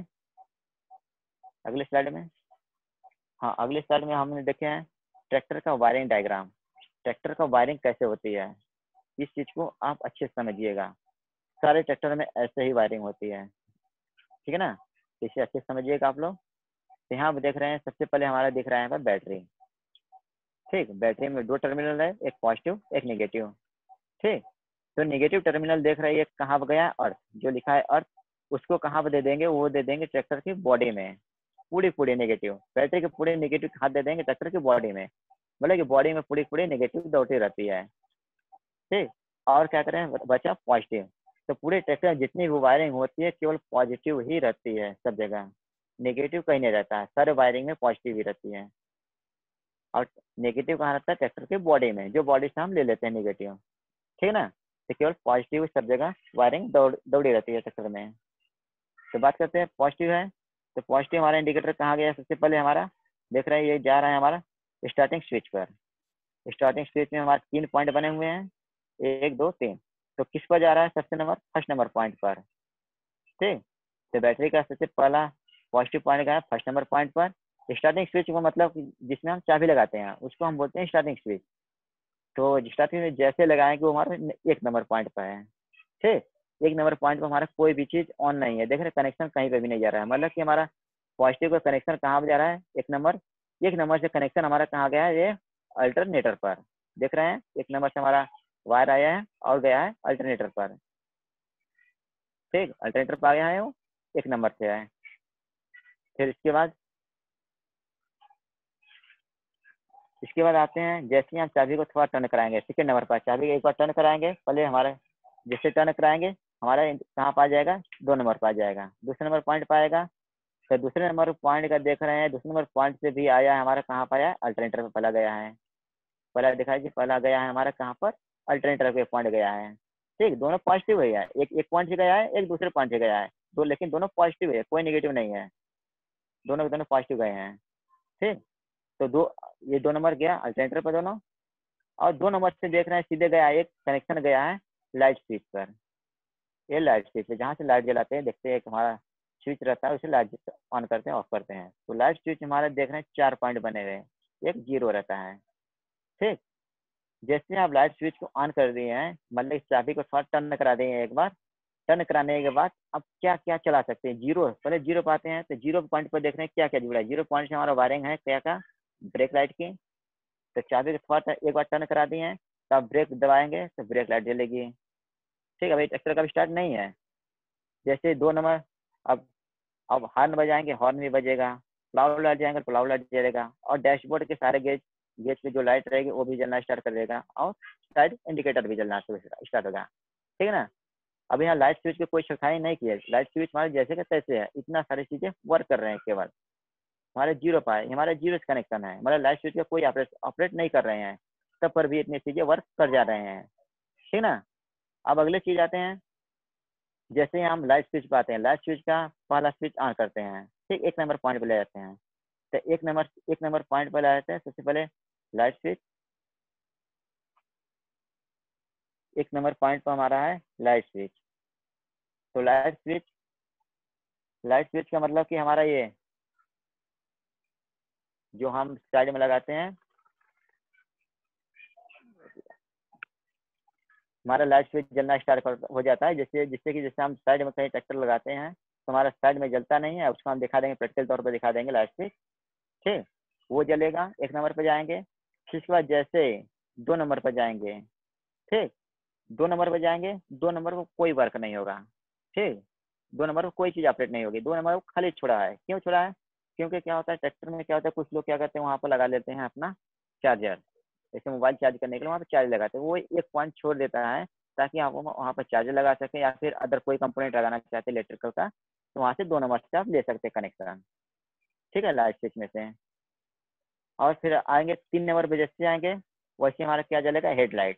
अगले स्लाइड में। हाँ, अगले स्लाइड में हमने देखे हैं ट्रैक्टर का वायरिंग डायग्राम। ट्रैक्टर का वायरिंग कैसे होती है, इस चीज़ को आप अच्छे से समझिएगा। सारे ट्रैक्टर में ऐसे ही वायरिंग होती है। ठीक है ना, इसे अच्छे से समझिएगा आप लोग। तो यहाँ पे देख रहे हैं, सबसे पहले हमारा दिख रहा है यहाँ पर बैटरी। ठीक, बैटरी में दो टर्मिनल है, एक पॉजिटिव एक नेगेटिव। ठीक, तो नेगेटिव टर्मिनल देख रहे हैं कहाँ पर गया, अर्थ जो लिखा है अर्थ, उसको कहाँ पर दे देंगे, वो दे देंगे ट्रैक्टर की बॉडी में। पूरी पूरी नेगेटिव, बैटरी के पूरे नेगेटिव हाथ दे देंगे ट्रैक्टर की बॉडी में, मतलब कि बॉडी में पूरी पूरी नेगेटिव दौड़ती रहती है। ठीक, और क्या करें, बचा पॉजिटिव। तो पूरे ट्रैक्टर में जितनी भी वायरिंग होती है केवल पॉजिटिव ही रहती है सब जगह, नेगेटिव कहीं नहीं रहता है, सारे वायरिंग में पॉजिटिव ही रहती है। और नेगेटिव कहाँ रहता है, ट्रैक्टर की बॉडी में, जो बॉडी से हम ले लेते हैं नेगेटिव। ठीक है ना, तो केवल पॉजिटिव सब जगह वायरिंग दौड़ दौड़ी रहती है ट्रैक्टर में। तो बात करते हैं पॉजिटिव है, तो पॉजिटिव हमारा इंडिकेटर कहाँ गया, सबसे पहले हमारा देख रहे हैं ये जा रहा है हमारा स्टार्टिंग स्विच पर। स्टार्टिंग स्विच में हमारे तीन पॉइंट बने हुए हैं, एक दो तीन। तो किस पर जा रहा है, सबसे नंबर फर्स्ट नंबर पॉइंट पर। ठीक, तो बैटरी का सबसे पहला पॉजिटिव पॉइंट का है फर्स्ट नंबर पॉइंट पर। स्टार्टिंग स्विच को मतलब जिसमें हम चाबी लगाते हैं उसको हम बोलते हैं स्टार्टिंग स्विच। तो स्टार्टिंग में जैसे लगाएंगे वो हमारे एक नंबर पॉइंट पर है। ठीक, एक नंबर पॉइंट पर हमारा कोई भी चीज ऑन नहीं है, देख रहे कनेक्शन कहीं पे भी नहीं जा रहा है, मतलब कि हमारा पॉजिटिव का कनेक्शन कहाँ पर जा रहा है, एक नंबर एक नंबर से कनेक्शन हमारा कहाँ गया है, ये अल्टरनेटर पर। देख रहे हैं, एक नंबर से हमारा वायर आया है और गया है अल्टरनेटर पर। ठीक, अल्टरनेटर पर आ गया है, वो एक नंबर से है। फिर इसके बाद इसके बाद आते हैं, जैसे ही हम चाबी को थोड़ा टर्न कराएंगे, सेकेंड नंबर पर चाबी एक बार टर्न कराएंगे, पहले हमारे जैसे टर्न कराएंगे हमारा कहाँ पर आ जाएगा, दो नंबर पर आ जाएगा, दूसरे नंबर पॉइंट पर आएगा। तो दूसरे नंबर पॉइंट का देख रहे हैं, दूसरे नंबर पॉइंट से भी आया है हमारा, कहाँ पर आया, अल्टरनेटर पर पहला गया है। पहला दिखाई जी, पहला गया है हमारा कहाँ पर, अल्टरनेटर पे पॉइंट गया है। ठीक, दोनों पॉजिटिव है, एक एक पॉइंट से गया है, एक दूसरे पॉइंट से गया है, दो लेकिन दोनों पॉजिटिव है, कोई नेगेटिव नहीं है, दोनों के दोनों पॉजिटिव गए हैं। ठीक, तो दो ये दो नंबर गया अल्टरनेटर पर दोनों, और दो नंबर से देख रहे हैं सीधे गया एक कनेक्शन गया है लाइट स्विच पर। ये लाइट स्विच है, जहाँ से लाइट जलाते हैं, देखते हैं कि हमारा स्विच रहता है, उसे लाइट ऑन करते हैं ऑफ करते हैं। तो लाइट स्विच हमारे देख रहे हैं चार पॉइंट बने हुए हैं, एक जीरो रहता है। ठीक, जैसे आप लाइट स्विच को ऑन कर दिए हैं, मतलब इस चाबी को थोड़ा टर्न करा दिए एक बार, टर्न कराने के बाद अब क्या क्या चला सकते हैं, जीरो, पहले जीरो पाते हैं। तो जीरो पॉइंट पर देख रहे हैं क्या क्या जुड़ा है, जीरो पॉइंट से हमारा वायरिंग है क्या का, ब्रेक लाइट की। तो चाबी को थोड़ा एक बार टर्न करा दिए हैं, तो आप ब्रेक दबाएंगे तो ब्रेक लाइट जलेगी। ठीक, अभी ट्रैक्टर का भी स्टार्ट नहीं है। जैसे दो नंबर, अब अब हॉर्न बजाएंगे, हॉर्न भी बजेगा, प्लाउ लाइट जाएंगे, प्लाउ लाइट जलेगा, और डैशबोर्ड के सारे गेज गेज पे जो लाइट रहेगी वो भी जलना स्टार्ट कर देगा, और साइड इंडिकेटर भी जलना स्टार्ट होगा। ठीक है ना, अब यहाँ लाइट स्विच की कोई सफाई नहीं की है, लाइट स्विच हमारे जैसे के तैसे है, इतना सारी चीजें वर्क कर रहे हैं, केवल हमारे जीरो पाए, हमारे जीरो से कनेक्शन है, मतलब लाइट स्विच का कोई ऑपरेट ऑपरेट नहीं कर रहे हैं, तब पर भी इतनी चीजें वर्क कर जा रहे हैं। ठीक ना, अब अगले चीज आते हैं, जैसे ही हम लाइट स्विच पे आते हैं, लाइट स्विच का पहला स्विच ऑन करते हैं। ठीक, एक नंबर पॉइंट पे ले जाते हैं। तो एक नंबर एक नंबर पॉइंट पर ले जाते हैं, सबसे पहले लाइट स्विच, एक नंबर पॉइंट पर हमारा है लाइट स्विच। तो लाइट स्विच लाइट स्विच का मतलब कि हमारा ये जो हम साइड में लगाते हैं, हमारा लाइट स्विच जलना स्टार्ट हो जाता है, जैसे जिससे कि जैसे हम साइड में कहीं ट्रैक्टर लगाते हैं तो हमारा साइड में जलता नहीं है, उसको हम दिखा देंगे, प्रैक्टिकल तौर पर दिखा देंगे लाइट स्विच। ठीक, वो जलेगा, एक नंबर पर जाएंगे। फिर उसके बाद जैसे दो नंबर पर जाएंगे, ठीक, दो नंबर पर जाएंगे, दो नंबर को कोई वर्क नहीं होगा। ठीक, दो नंबर को कोई चीज़ ऑपरेट नहीं होगी, दो नंबर को खाली छोड़ा है, क्यों छोड़ा है, क्योंकि क्या होता है ट्रैक्टर में क्या होता है, कुछ लोग क्या करते हैं वहाँ पर लगा लेते हैं अपना चार्जर, जैसे मोबाइल चार्ज करने के लिए वहाँ पर चार्ज लगाते हैं, वो एक पॉइंट छोड़ देता है ताकि आप वहाँ पर चार्जर लगा सकें, या फिर अदर कोई कंपोनेंट लगाना चाहते हैं इलेक्ट्रिकल का, तो वहाँ से दो नंबर से आप ले सकते हैं कनेक्शन। ठीक है, लाइट स्विच में से। और फिर आएंगे तीन नंबर पे, जैसे आएंगे वैसे हमारा क्या जलेगा, हेडलाइट।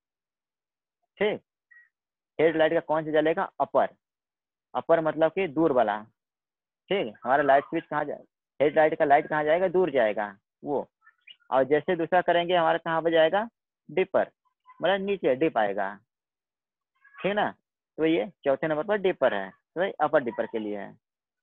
ठीक, हेडलाइट का कौन सा जलेगा, अपर। अपर मतलब कि दूर वाला। ठीक, हमारा लाइट स्विच कहाँ जाए, हेडलाइट का लाइट कहाँ जाएगा, दूर जाएगा वो। और जैसे दूसरा करेंगे हमारा कहाँ पर जाएगा, डिपर, मतलब नीचे डिप आएगा। ठीक ना, तो ये चौथे नंबर पर डिपर है, तो ये अपर डिपर के लिए है।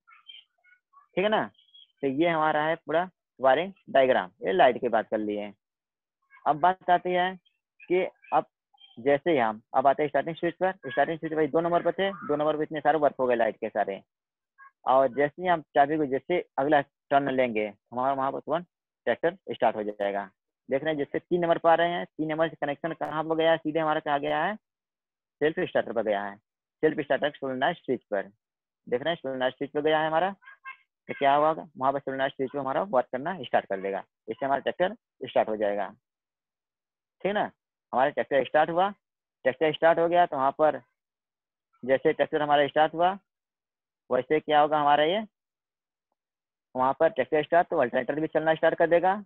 ठीक है ना, तो ये हमारा है पूरा वायरिंग डायग्राम, ये लाइट की बात कर लिए। अब बात आती है कि अब जैसे ही हम अब आते हैं स्टार्टिंग स्विच पर, स्टार्टिंग स्विच भाई दो नंबर पर थे, दो नंबर पर इतने सारे वर्क हो गए लाइट के सारे। और जैसे ही हम चाबी को जैसे अगला टर्न लेंगे, हमारा वहाँ पर तुरंत ट्रैक्टर स्टार्ट हो जाएगा। देख रहे हैं जैसे तीन नंबर पर आ रहे हैं, तीन नंबर से कनेक्शन कहाँ पर गया है, सीधे हमारा कहाँ गया है, सेल्फ स्टार्टर पर गया है। सेल्फ स्टार्टर सोलेनोइड स्विच पर, देख रहे हैं सोलेनोइड स्विच पर गया है हमारा, तो क्या हुआ, वहाँ पर सोलेनोइड स्विच पर हमारा वर्क करना स्टार्ट कर देगा, इससे हमारा ट्रैक्टर स्टार्ट हो जाएगा। ठीक ना, हमारा ट्रैक्टर स्टार्ट हुआ, ट्रैक्टर स्टार्ट हो गया तो वहाँ पर जैसे ट्रैक्टर हमारा स्टार्ट हुआ वैसे क्या होगा हमारा, ये वहाँ पर ट्रैक्टर स्टार्ट तो अल्टरनेटर भी चलना स्टार्ट कर देगा।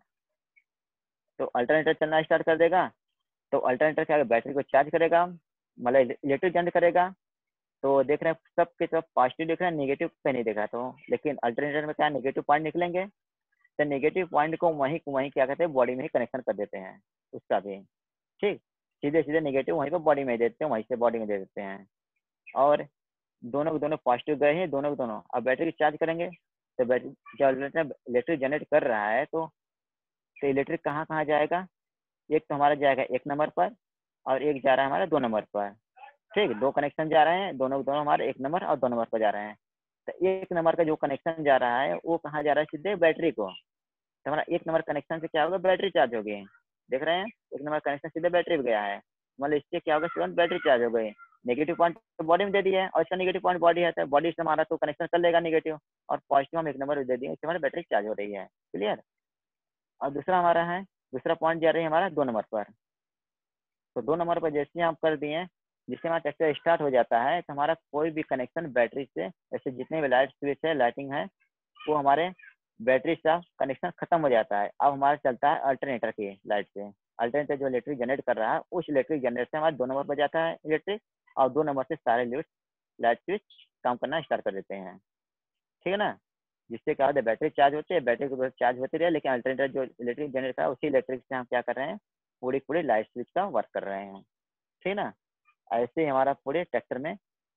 तो अल्टरनेटर चलना स्टार्ट कर देगा तो अल्टरनेटर क्या, बैटरी को चार्ज करेगा, मतलब इलेक्ट्रिक जनरेट करेगा। तो देख रहे हैं सबके सब पॉजिटिव दिख रहा है, नेगेटिव पे नहीं देखा, तो लेकिन अल्टरनेटर में क्या नेगेटिव पॉइंट निकलेंगे, तो नेगेटिव पॉइंट को वहीं वहीं क्या कहते हैं, बॉडी में ही कनेक्शन कर देते हैं उसका भी। ठीक, सीधे सीधे नेगेटिव वहीं पर बॉडी में देते हैं, वहीं से बॉडी में दे देते हैं। और दोनों के दोनों पॉजिटिव गए हैं, दोनों के दोनों। अब बैटरी चार्ज करेंगे तो बैटरी जब अल्टरनेटर इलेक्ट्रिक जनरेट कर रहा है तो तो इलेक्ट्रिक कहाँ कहाँ जाएगा, एक तो हमारा जाएगा एक नंबर पर और एक जा रहा है हमारा दो नंबर पर। ठीक, दो कनेक्शन जा रहे हैं, दोनों दोनों हमारे एक नंबर और दो नंबर पर जा रहे हैं। तो एक नंबर का जो कनेक्शन जा रहा है वो कहाँ जा रहा है, सीधे बैटरी को। तो हमारा एक नंबर कनेक्शन से क्या होगा, बैटरी चार्ज हो गई। देख रहे हैं एक नंबर कनेक्शन सीधे बैटरी पे गया है, मतलब इससे क्या होगा, तुरंत बैटरी चार्ज हो गई। नेगेटिव पॉइंट तो बॉडी में दे दिया है और इसका नेगेटिव पॉइंट बॉडी है, तो बॉडी से हमारा तो कनेक्शन कर लेगा नेगेटिव, और पॉजिटिव हम एक नंबर दे दिए, इससे हमारी बैटरी चार्ज हो रही है। क्लियर। और दूसरा हमारा है, दूसरा पॉइंट जा रही है हमारा दो नंबर पर। तो दो नंबर पर जैसे हम कर दिए, जिससे हमारा ट्रैक्टर स्टार्ट हो जाता है, तो हमारा कोई भी कनेक्शन बैटरी से, जैसे जितने भी लाइट स्विच है, लाइटिंग है, वो हमारे बैटरी से कनेक्शन खत्म हो जाता है। अब हमारा चलता है अल्टरनेटर की लाइट से। अल्टरनेटर जो इलेक्ट्रिक जनरेट कर रहा है, उस इलेक्ट्रिक जनरेटर से हमारे दो नंबर पर जाता है इलेक्ट्रिक, और दो नंबर से सारे लाइट स्विच काम करना स्टार्ट कर देते हैं। ठीक है ना, जिससे क्या होता है, बैटरी चार्ज होती है, बैटरी को चार्ज होती रहे, लेकिन अल्टरनेटर जो इलेक्ट्रिक जनरेट कर रहा है, उसी इलेक्ट्रिक से हम क्या कर रहे हैं, पूरी पूरी लाइट स्विच का वर्क कर रहे हैं। ठीक ना, ऐसे ही हमारा पूरे ट्रैक्टर में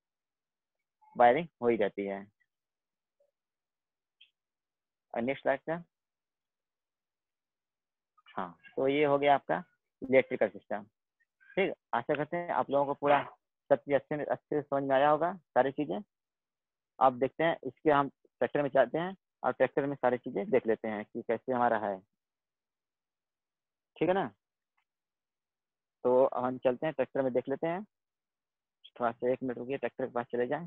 वायरिंग हो ही जाती है। और नेक्स्ट स्लाइड का, हाँ, तो ये हो गया आपका इलेक्ट्रिकल सिस्टम। ठीक, आशा करते हैं आप लोगों को पूरा सब चीज़ अच्छे में अच्छे से समझ में आया होगा, सारी चीज़ें। आप देखते हैं इसके, हम ट्रैक्टर में जाते हैं और ट्रैक्टर में सारी चीज़ें देख लेते हैं कि कैसे हमारा है। ठीक है ना, तो हम चलते हैं ट्रैक्टर में देख लेते हैं। थोड़ा सा एक मिनट रुकिए, ट्रैक्टर के पास चले जाएं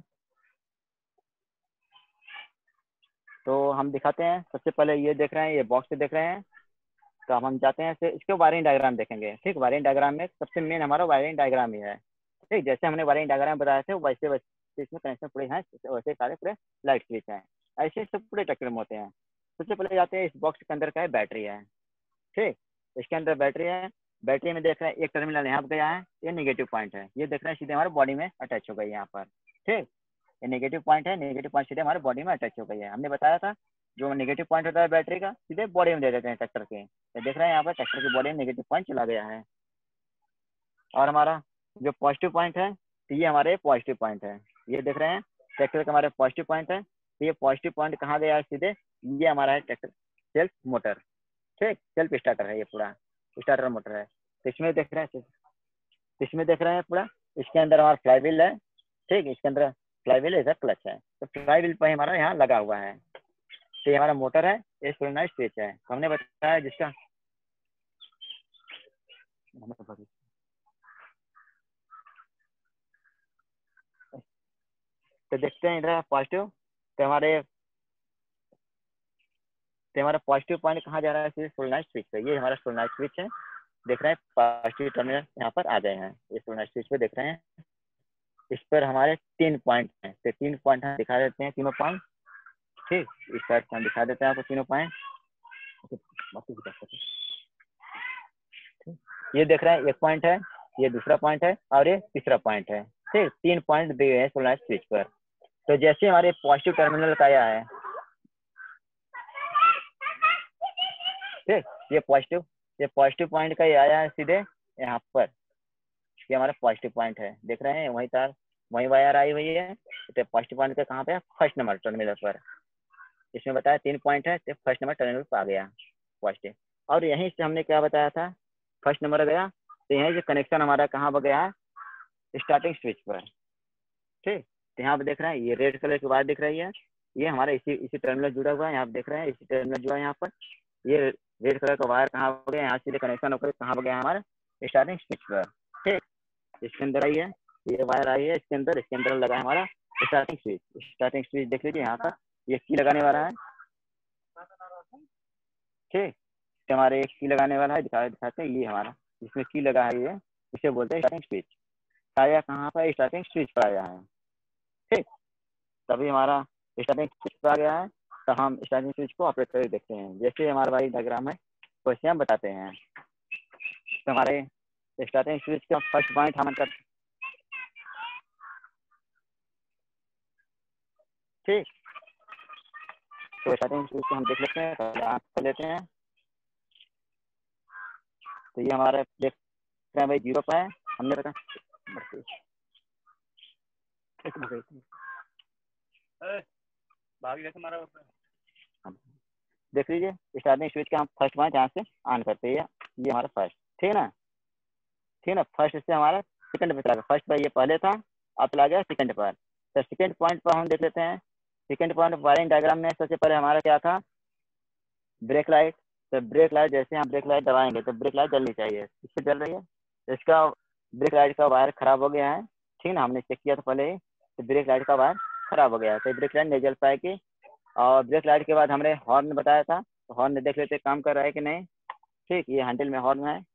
तो हम दिखाते हैं। सबसे पहले ये देख रहे हैं, ये बॉक्स देख रहे हैं, तो अब हम जाते हैं से इसके वायरिंग डायग्राम देखेंगे। ठीक, वायरिंग डायग्राम में सबसे मेन हमारा वायरिंग डायग्राम ही है। ठीक, जैसे हमने वायरिंग डायग्राम बताया थे वैसे वैसे इसमें कनेक्शन पूरे हैं, वैसे सारे पूरे लाइट स्विच हैं, ऐसे सब पूरे ट्रैक्टर में होते हैं। सबसे पहले जाते हैं, इस बॉक्स के अंदर का है बैटरी है। ठीक, इसके अंदर बैटरी है। बैटरी में देख रहे हैं एक टर्मिनल यहाँ पर गया है, ये निगेटिव पॉइंट है, ये देख रहे हैं सीधे हमारे बॉडी में अटैच हो गई है यहाँ पर। ठीक, ये नेगेटिव पॉइंट है, नेगेटिव पॉइंट सीधे हमारे बॉडी में अटैच हो गई है। हमने बताया था जो नेगेटिव पॉइंट होता है बैटरी का, सीधे बॉडी में दे देते हैं ट्रैक्टर के। तो देख रहे हैं यहाँ पर ट्रैक्टर की बॉडी में नेगेटिव पॉइंट चला गया है। और हमारा जो पॉजिटिव पॉइंट है, तो ये हमारे पॉजिटिव पॉइंट है, ये देख रहे हैं ट्रैक्टर का हमारे पॉजिटिव पॉइंट है। तो ये पॉजिटिव पॉइंट कहाँ गया है सीधे, ये हमारा है ट्रैक्टर सेल्फ मोटर। ठीक, सेल्फ स्टार्टर है, ये पूरा स्टार्टर मोटर है। तो इसमें देख रहे हैं, इसमें देख रहे हैं पूरा, इसके अंदर हमारा फ्लाई व्हील है। ठीक, इसके अंदर फ्लाई व्हील, इधर क्लच है, तो फ्लाई व्हील पर हमारा यहाँ लगा हुआ है। तो ये हमारा मोटर है, ये सोलेनोइड स्विच है, हमने बताया जिसका। तो देखते हैं इधर पॉजिटिव, तो हमारे तो हमारा पॉजिटिव पॉइंट कहाँ जा रहा है? सीधे सोलेनोइड स्विच पे। ये हमारा सोलेनोइड स्विच है, देख रहे हैं पॉजिटिव टर्मिनल यहाँ पर आ गए हैं, ये सोलेनोइड स्विच पे देख रहे हैं। इस पर हमारे तीन पॉइंट हैं, तो तीन पॉइंट हम दिखा देते हैं, तीनों पॉइंट। ठीक, इस साइड से हम दिखा देते हैं आपको तीनों पॉइंट। ये देख रहे हैं एक पॉइंट है, ये दूसरा पॉइंट है और ये तीसरा पॉइंट है। ठीक, तीन पॉइंट दिए हैं सोलेनोइड स्विच पर। तो जैसे हमारे पॉजिटिव टर्मिनल का आया है, ठीक, ये पॉजिटिव ये पॉजिटिव पॉइंट का ये आया है सीधे यहाँ पर, ये हमारा पॉजिटिव पॉइंट है, देख रहे हैं वही तार वही वायर आई हुई है। तो पॉजिटिव पॉइंट का कहाँ पे? फर्स्ट नंबर टर्मिनल पर। इसमें बताया तीन पॉइंट है, तो फर्स्ट नंबर टर्मिनल पर आ गया पॉजिटिव। और यहीं से हमने क्या बताया था, फर्स्ट नंबर गया, तो यहीं से कनेक्शन हमारा कहाँ पर गया है? स्टार्टिंग स्विच पर। ठीक, तो यहाँ पे देख रहे हैं ये रेड कलर की वायर दिख रही है, ये हमारा इसी इसी टर्मिनल जुड़ा हुआ है, यहाँ पे देख रहे हैं इसी टर्मिनल जुड़ा है यहाँ पर। ये रेड कलर का वायर कहाँ हो गया? यहाँ से कनेक्शन होकर कहाँ हो गया? हमारे स्टार्टिंग स्विच पर। ठीक, इसके अंदर आई है, ये वायर आई है इसके अंदर, इसके अंदर लगा है हमारा स्टार्टिंग स्विच। स्टार्टिंग स्विच देख लीजिए यहाँ पर, ये की लगाने वाला है। ठीक, तो हमारे एक की लगाने वाला है, दिखा दिखाते हैं, ये हमारा इसमें की लगा है, ये इसे बोलते हैं स्टार्टिंग स्विच। आया कहाँ पर? स्टार्टिंग स्विच पर आया है। ठीक, तभी हमारा स्टार्टिंग स्विच पर आ गया है, तो हम स्टार्टिंग स्विच को ऑपरेट करके देखते हैं। जैसे हमारा भाई डायग्राम है वैसे हम बताते हैं। तो हमारे स्टार्टिंग स्विच का फर्स्ट पॉइंट हम कर, ठीक, तो स्टार्टिंग स्विच को हम देख लेते हैं, पहले आँख कर लेते हैं। तो ये हमारा देख रहे हैं भाई जीरो पर है, हमने बता देख लीजिए स्टार्टिंग स्विच का हम फर्स्ट पॉइंट यहाँ से ऑन करते हैं, ये हमारा फर्स्ट। ठीक है ना, ठीक है ना, फर्स्ट से हमारा सेकंड पे चला, फर्स्ट पर ये पहले था, अब चला गया सेकंड पर। तो सेकंड पॉइंट पर हम देख लेते हैं। सेकंड पॉइंट वायरिंग डायग्राम में सबसे पहले हमारा क्या था? Brake light. तो ब्रेक लाइट जैसे हम ब्रेक लाइट दबाएंगे तो ब्रेक लाइट जलनी चाहिए, इससे जल रही है, तो इसका ब्रेक लाइट का वायर खराब हो गया है। ठीक ना, हमने चेक किया था पहले ही, तो ब्रेक लाइट का वायर खराब हो गया है, तो ब्रेक लाइट नहीं जल पाएगी। और ब्रेक लाइट के बाद हमने हॉर्न बताया था, तो हॉर्न देख लेते काम कर रहा है कि नहीं। ठीक, ये हैंडल में हॉर्न है,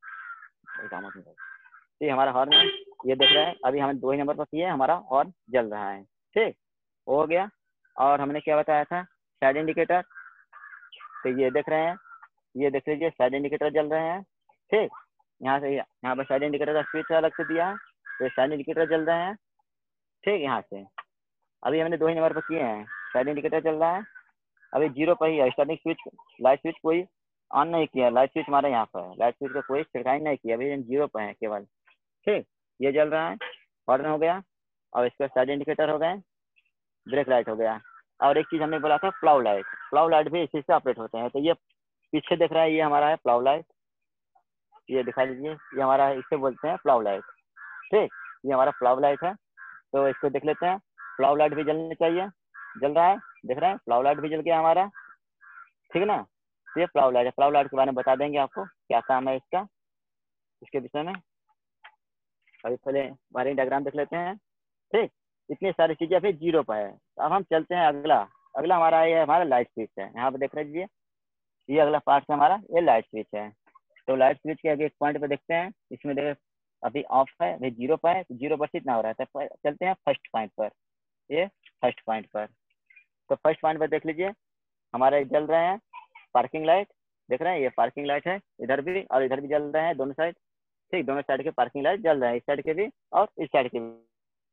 ये हमारा हॉर्न है, ये देख रहा है, अभी हमें दो ही नंबर पर किए, हमारा हॉर्न जल रहा है। ठीक, हो गया। और हमने क्या बताया था? Side indicator. तो ये देख रहे हैं, ये देख लीजिए साइड इंडिकेटर जल रहे हैं। ठीक, यहाँ से यहाँ पर साइड इंडिकेटर का स्विच अलग से दिया है, तो साइड इंडिकेटर जल रहे हैं। ठीक, यहाँ से अभी हमने दो ही नंबर पर किए हैं, साइड इंडिकेटर चल रहा है, अभी जीरो पर ही है। स्टार्टिंग स्विच लाइट स्विच कोई ऑन नहीं किया, लाइट स्विच हमारे यहाँ पर है, लाइट स्विच का कोई छिड़काई नहीं किया, अभी जीरो पर है केवल। ठीक, ये जल रहा है, हॉर्न हो गया, और इसका साइड इंडिकेटर हो गए, ब्रेक लाइट हो गया। और एक चीज़ हमने बोला था प्लाउ लाइट, प्लाउ लाइट भी इसी से ऑपरेट होते हैं। तो ये पीछे देख रहा है, ये हमारा है प्लाउ लाइट, ये दिखा दीजिए, ये हमारा है, इसे बोलते हैं प्लाउ लाइट। ठीक, ये हमारा प्लाउ लाइट है, तो इसको देख लेते हैं। प्लाउ लाइट भी जलनी चाहिए, जल रहा है, देख रहे हैं प्लाउ लाइट भी जल गया हमारा। ठीक है ना, तो ये प्लाउ लाइट है, प्लाउ लाइट के बारे में बता देंगे आपको क्या काम है इसका, इसके विषय में। अभी पहले वायरिंग डायग्राम देख लेते हैं। ठीक, इतनी सारी चीजें फिर जीरो पर है। तो अब हम चलते हैं अगला, अगला हमारा ये हमारा लाइट स्विच है, यहाँ पे देख लीजिए, ये अगला पार्ट है हमारा, ये लाइट स्विच है। तो लाइट स्विच के आगे एक पॉइंट पे देखते हैं, इसमें देखे अभी ऑफ है, अभी जीरो पर है, जीरो पर कितना हो रहा है, तो चलते हैं फर्स्ट पॉइंट पर, ये फर्स्ट पॉइंट पर। तो फर्स्ट पॉइंट पर देख लीजिए हमारे जल रहे हैं पार्किंग लाइट, देख रहे हैं, ये पार्किंग लाइट है, इधर भी और इधर भी जल रहे हैं, दोनों साइड। ठीक, दोनों साइड के पार्किंग लाइट जल रहे हैं, इस साइड के भी और इस साइड के भी।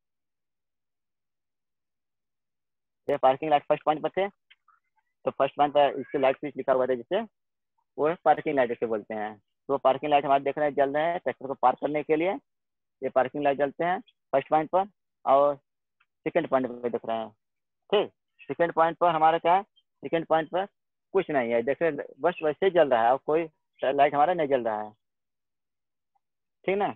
ये पार्किंग लाइट फर्स्ट पॉइंट पर थे, तो फर्स्ट पॉइंट पर इससे लाइट स्विच लिखा हुआ था, जिससे वो है पार्किंग लाइट इसे बोलते हैं। तो पार्किंग लाइट हमारे देख रहे हैं जल रहे हैं, ट्रैक्टर को पार्क करने के लिए ये पार्किंग लाइट जलते हैं फर्स्ट पॉइंट पर। और सेकंड पॉइंट पर देख रहे हैं, ठीक, सेकंड पॉइंट पर हमारा क्या है, सेकंड पॉइंट पर कुछ नहीं है, देख रहे बस वैसे ही जल रहा है और कोई लाइट हमारा नहीं जल रहा है। ठीक ना,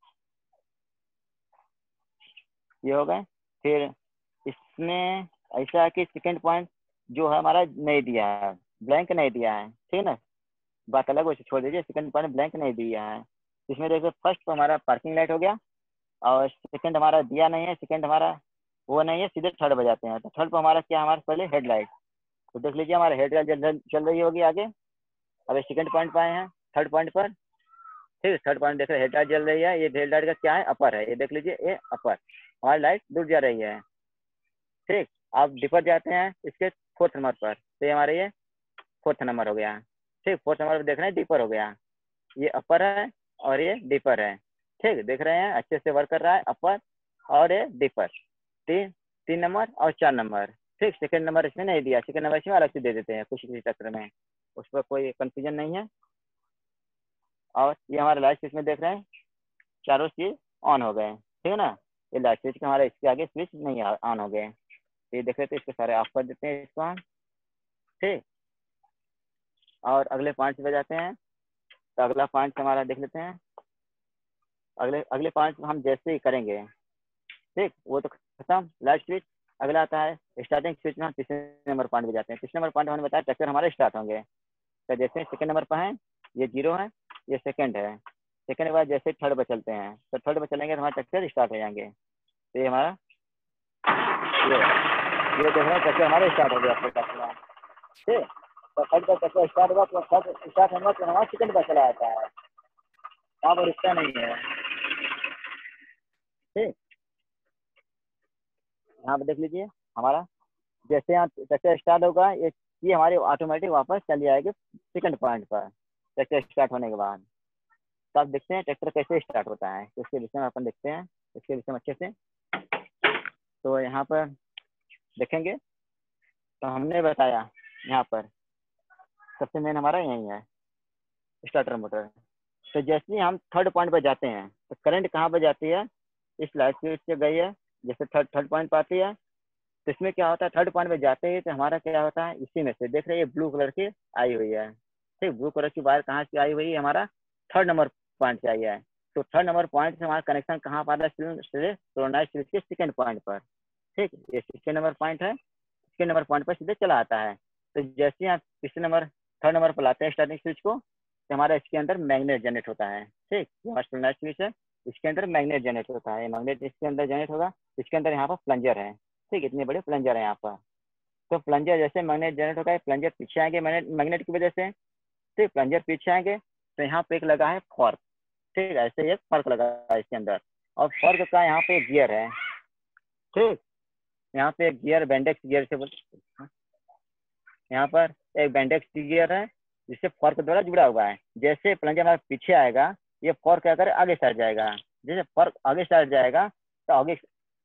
ये हो गए। फिर इसमें ऐसा है कि सेकंड पॉइंट जो है हमारा नहीं दिया है, ब्लैंक नहीं दिया है। ठीक है ना, बात अलग हो, छोड़ दीजिए, सेकंड पॉइंट ब्लैंक नहीं दिया है। इसमें देखिए फर्स्ट तो हमारा पार्किंग लाइट हो गया, और सेकंड हमारा दिया नहीं है, सेकंड हमारा वो नहीं है, सीधे थर्ड बजाते हैं। तो थर्ड पर हमारा क्या, हमारा पहले हेडलाइट, तो देख लीजिए हमारे हेड लाइट चल रही होगी आगे। अब सेकंड पॉइंट पे आए हैं, थर्ड पॉइंट पर। ठीक, थर्ड पॉइंट देख रहे हैं हेड लाइट जल रही है, ये हेड लाइट का क्या है, अपर है, ये देख लीजिए ये अपर, हमारी लाइट दूर जा रही है। ठीक, आप डिपर जाते हैं इसके फोर्थ नंबर पर, तो ये हमारे ये फोर्थ नंबर हो गया। ठीक, फोर्थ नंबर पर देख रहे हैं डिपर हो गया, ये अपर है और ये डिपर है। ठीक, देख रहे हैं अच्छे से वर्क कर रहा है, अपर और ये डिपर, तीन तीन नंबर और चार नंबर। ठीक, सेकंड नंबर इसमें नहीं दिया, सेकंड नंबर इसमें अलग से दे देते हैं कुछ किसी चक्कर में, उस पर कोई कंफ्यूजन नहीं है। और ये हमारे लाइट स्विच में देख रहे हैं चारों चीज ऑन हो गए, ठीक है ना। ये लाइट स्विच के हमारे इसके आगे स्विच नहीं ऑन हो गए, तो ये देख रहे थे इसके सारे ऑफ कर देते हैं इसको हम। ठीक, और अगले पॉइंट पे जाते हैं, तो अगला पॉइंट हमारा देख लेते हैं। अगले अगले पॉइंट हम जैसे ही करेंगे, ठीक, वो तो खत्म लाइट स्विच। अगला आता है स्टार्टिंग स्विच में हम तीसरे नंबर पॉइंट पे जाते हैं। तीसरे नंबर पॉइंट हमने बताया ट्रैक्टर हमारे स्टार्ट होंगे, तो जैसे सेकंड नंबर पर है, ये जीरो है, ये सेकंड है, सेकंड के बाद जैसे थर्ड पर चलते हैं, तो थर्ड पर चलेंगे तो हमारे ट्रैक्टर स्टार्ट हो जाएंगे। तो ये हमारा ये ये देख रहे हैं ट्रैक्टर हमारे स्टार्ट हो गया आपके पास। ठीक, तो थर्ड पर ट्रैक्टर स्टार्ट हुआ, तो थर्ड स्टार्ट होगा तो हमारा सेकंड पर चला आता है, वहाँ पर रुकता नहीं है। ठीक, यहाँ पर देख लीजिए हमारा जैसे यहाँ ट्रैक्टर स्टार्ट होगा, ये ये हमारी ऑटोमेटिक वापस चली जाएगी सेकंड पॉइंट पर ट्रैक्टर स्टार्ट होने के बाद। तो आप देखते हैं ट्रैक्टर कैसे स्टार्ट होता है, तो इसके विषय में अपन देखते हैं, इसके विषय में अच्छे से। तो यहाँ पर देखेंगे तो हमने बताया यहाँ पर सबसे मेन हमारा यही है स्टार्टर मोटर। तो जैसे ही हम थर्ड पॉइंट पर जाते हैं, तो करंट कहाँ पर जाती है, इस लाइट स्विच से गई है, जैसे थर्ड थर्ड पॉइंट पर आती है, तो इसमें क्या होता है थर्ड पॉइंट में जाते ही तो हमारा क्या होता है, इसी में से देख रहे हैं ब्लू कलर की आई हुई है। ठीक, ब्लू कलर की वायर कहाँ से आई हुई है, हमारा थर्ड नंबर पॉइंट से आई है। तो थर्ड नंबर पॉइंट से हमारा कनेक्शन कहाँ पर आता है, सोलेनाइज स्विच के सेकंड पॉइंट पर। ठीक, ये सेकंड नंबर पॉइंट है, सेकंड नंबर पॉइंट पर सीधे चला आता है। तो जैसे ही आप तीसरे नंबर थर्ड नंबर पर लाते हैं स्टार्टिंग स्विच को, तो हमारा इसके अंदर मैग्नेट जनरेट होता है। ठीक, हमारा सोलेनाइज स्विच है, इसके अंदर मैग्नेट जनरेट होता है, मैग्नेट इसके अंदर जनरेट होगा, इसके अंदर यहाँ पर प्लंजर है। ठीक, इतने बड़े प्लंजर है यहाँ पर। तो प्लंजर जैसे मैग्नेट जनरेट होगा, प्लंजर पीछे आएंगे मैग्नेट मैग्नेट की वजह से। ठीक, प्लंजर पीछे आएंगे तो यहाँ पे एक लगा है फॉर्क। ठीक, ऐसे एक फॉर्क लगा है इसके अंदर, और फॉर्क का यहाँ पे गियर है। ठीक, यहाँ पे एक गियर बेंडेक्स गियर से बोलते, यहाँ पर एक बेंडेक्स गियर है जिससे फॉर्क द्वारा जुड़ा हुआ है। जैसे प्लंजर हमारे पीछे आएगा, ये फॉर्क क्या करे आगे साइड जाएगा, जैसे फॉर्क आगे साइड जाएगा तो आगे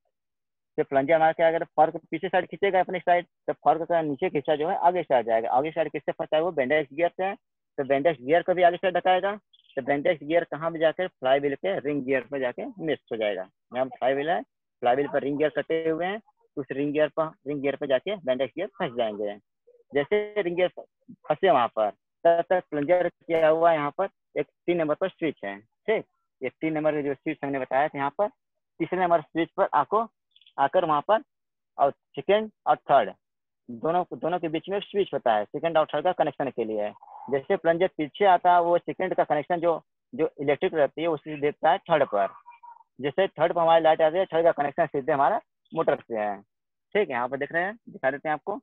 तो प्लंजर हमारा क्या अगर फॉर्क पीछे साइड खींचेगा अपनी साइड, तो फॉर्क का नीचे खींचा जो है आगे साइड जाएगा। आगे साइड किससे फंसा है, वो बेंडेक्स गियर से है, तो बेंडेक्स गियर को भी आगे साइड ढकाएगा। तो बेंडेक्स गियर कहाँ पे जाकर फ्लाई व्हील के रिंग गियर पर जाके मिस हो जाएगा। यहाँ फ्लाई व्हील है, फ्लाई व्हील पर रिंग गियर कटे हुए हैं, उस रिंग गियर पर रिंग गियर पर जाके बेंडेक्स गियर फंस जाएंगे। जैसे रिंग गियर फंसे वहां पर, तब तक प्लंजर किया हुआ यहाँ पर एक तीन नंबर पर स्विच है। ठीक, ये तीन नंबर का जो स्विच हमने बताया था यहाँ पर, तीसरे नंबर स्विच पर आपको आकर वहां पर और सेकेंड और थर्ड दोनों दोनों के बीच में स्विच होता है सेकेंड और थर्ड का कनेक्शन के लिए। जैसे प्लंजर पीछे आता है, वो सेकेंड का कनेक्शन जो जो इलेक्ट्रिक रहती है उसे देता है थर्ड पर। जैसे थर्ड पर हमारी लाइट आती है, थर्ड का कनेक्शन सीधे हमारा मोटर से है। ठीक है, यहाँ पर देख रहे हैं, दिखा देते हैं आपको।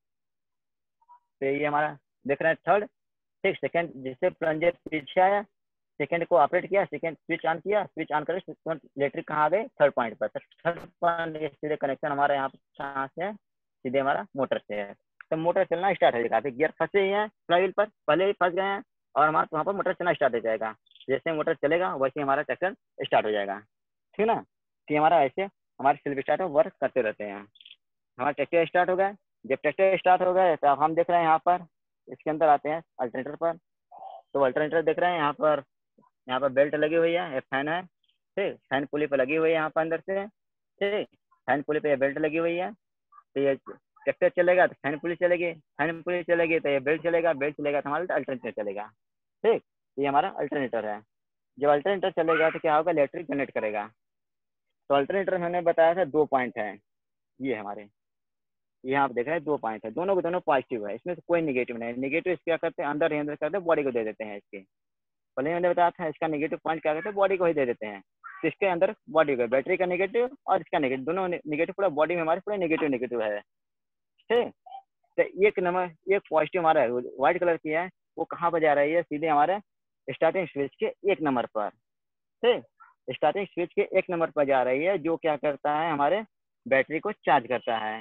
तो ये हमारा देख रहे हैं थर्ड। ठीक, सेकेंड जिससे प्लंजर पीछे आया, सेकेंड को ऑपरेट किया, सेकेंड स्विच ऑन किया, स्विच ऑन करे इलेक्ट्रिक कहाँ आ गए थर्ड पॉइंट पर। थर्ड पॉइंट सीधे कनेक्शन हमारे यहाँ कहाँ से है, सीधे हमारा मोटर से है। तो मोटर चलना स्टार्ट हो जाएगा। गियर फंसे ही हैं फ्लाईव्हील पर, पहले ही फंस गए हैं, और हमारे वहाँ पर मोटर चलना स्टार्ट हो जाएगा। जैसे मोटर चलेगा वैसे हमारा ट्रैक्टर स्टार्ट हो जाएगा। ठीक है ना, कि हमारा ऐसे हमारे सेल्फ स्टार्ट वर्क करते रहते हैं। हमारा ट्रैक्टर स्टार्ट हो गया। जब ट्रैक्टर स्टार्ट हो गए तो अब हम देख रहे हैं यहाँ पर इसके अंदर आते हैं अल्टरनेटर पर। तो अल्टरनेटर देख रहे हैं यहाँ पर, यहाँ पर बेल्ट लगी हुई है, एक फैन है। ठीक, फैन पुली पर लगी हुई है यहाँ पर अंदर से। ठीक, फैन पुली पे ये बेल्ट लगी हुई है। तो ये ट्रैक्टर चलेगा तो फैन पुली चलेगी, फैन पुली चलेगी तो ये बेल्ट चलेगा, बेल्ट चलेगा तो हमारा अल्टरनेटर चलेगा। ठीक, ये हमारा अल्टरनेटर है। जब अल्टरनेटर चलेगा तो क्या होगा, इलेक्ट्रिक जनरेट करेगा। तो अल्टरनेटर मैंने बताया था दो पॉइंट है, ये हमारे यहाँ आप देख रहे हैं दो पॉइंट है, दोनों के दोनों पॉजिटिव है, इसमें से कोई निगेटिव नहीं है। निगेटिव क्या करते हैं, अंदर ही अंदर करते हैं बॉडी को दे देते हैं। इसके पहले मैंने बताया था इसका नेगेटिव पॉइंट क्या करते हैं, बॉडी को ही दे देते हैं। तो इसके अंदर बॉडी को, बैटरी का नेगेटिव और इसका नेगेटिव, दोनों नेगेटिव पूरा बॉडी में हमारे पूरा नेगेटिव नेगेटिव है। ठीक, तो एक नंबर एक पॉजिटिव हमारा व्हाइट कलर की है, वो कहाँ पर जा रही है, सीधे हमारे स्टार्टिंग स्विच के एक नंबर पर। ठीक, स्टार्टिंग स्विच के एक नंबर पर जा रही है, जो क्या करता है, हमारे बैटरी को चार्ज करता है।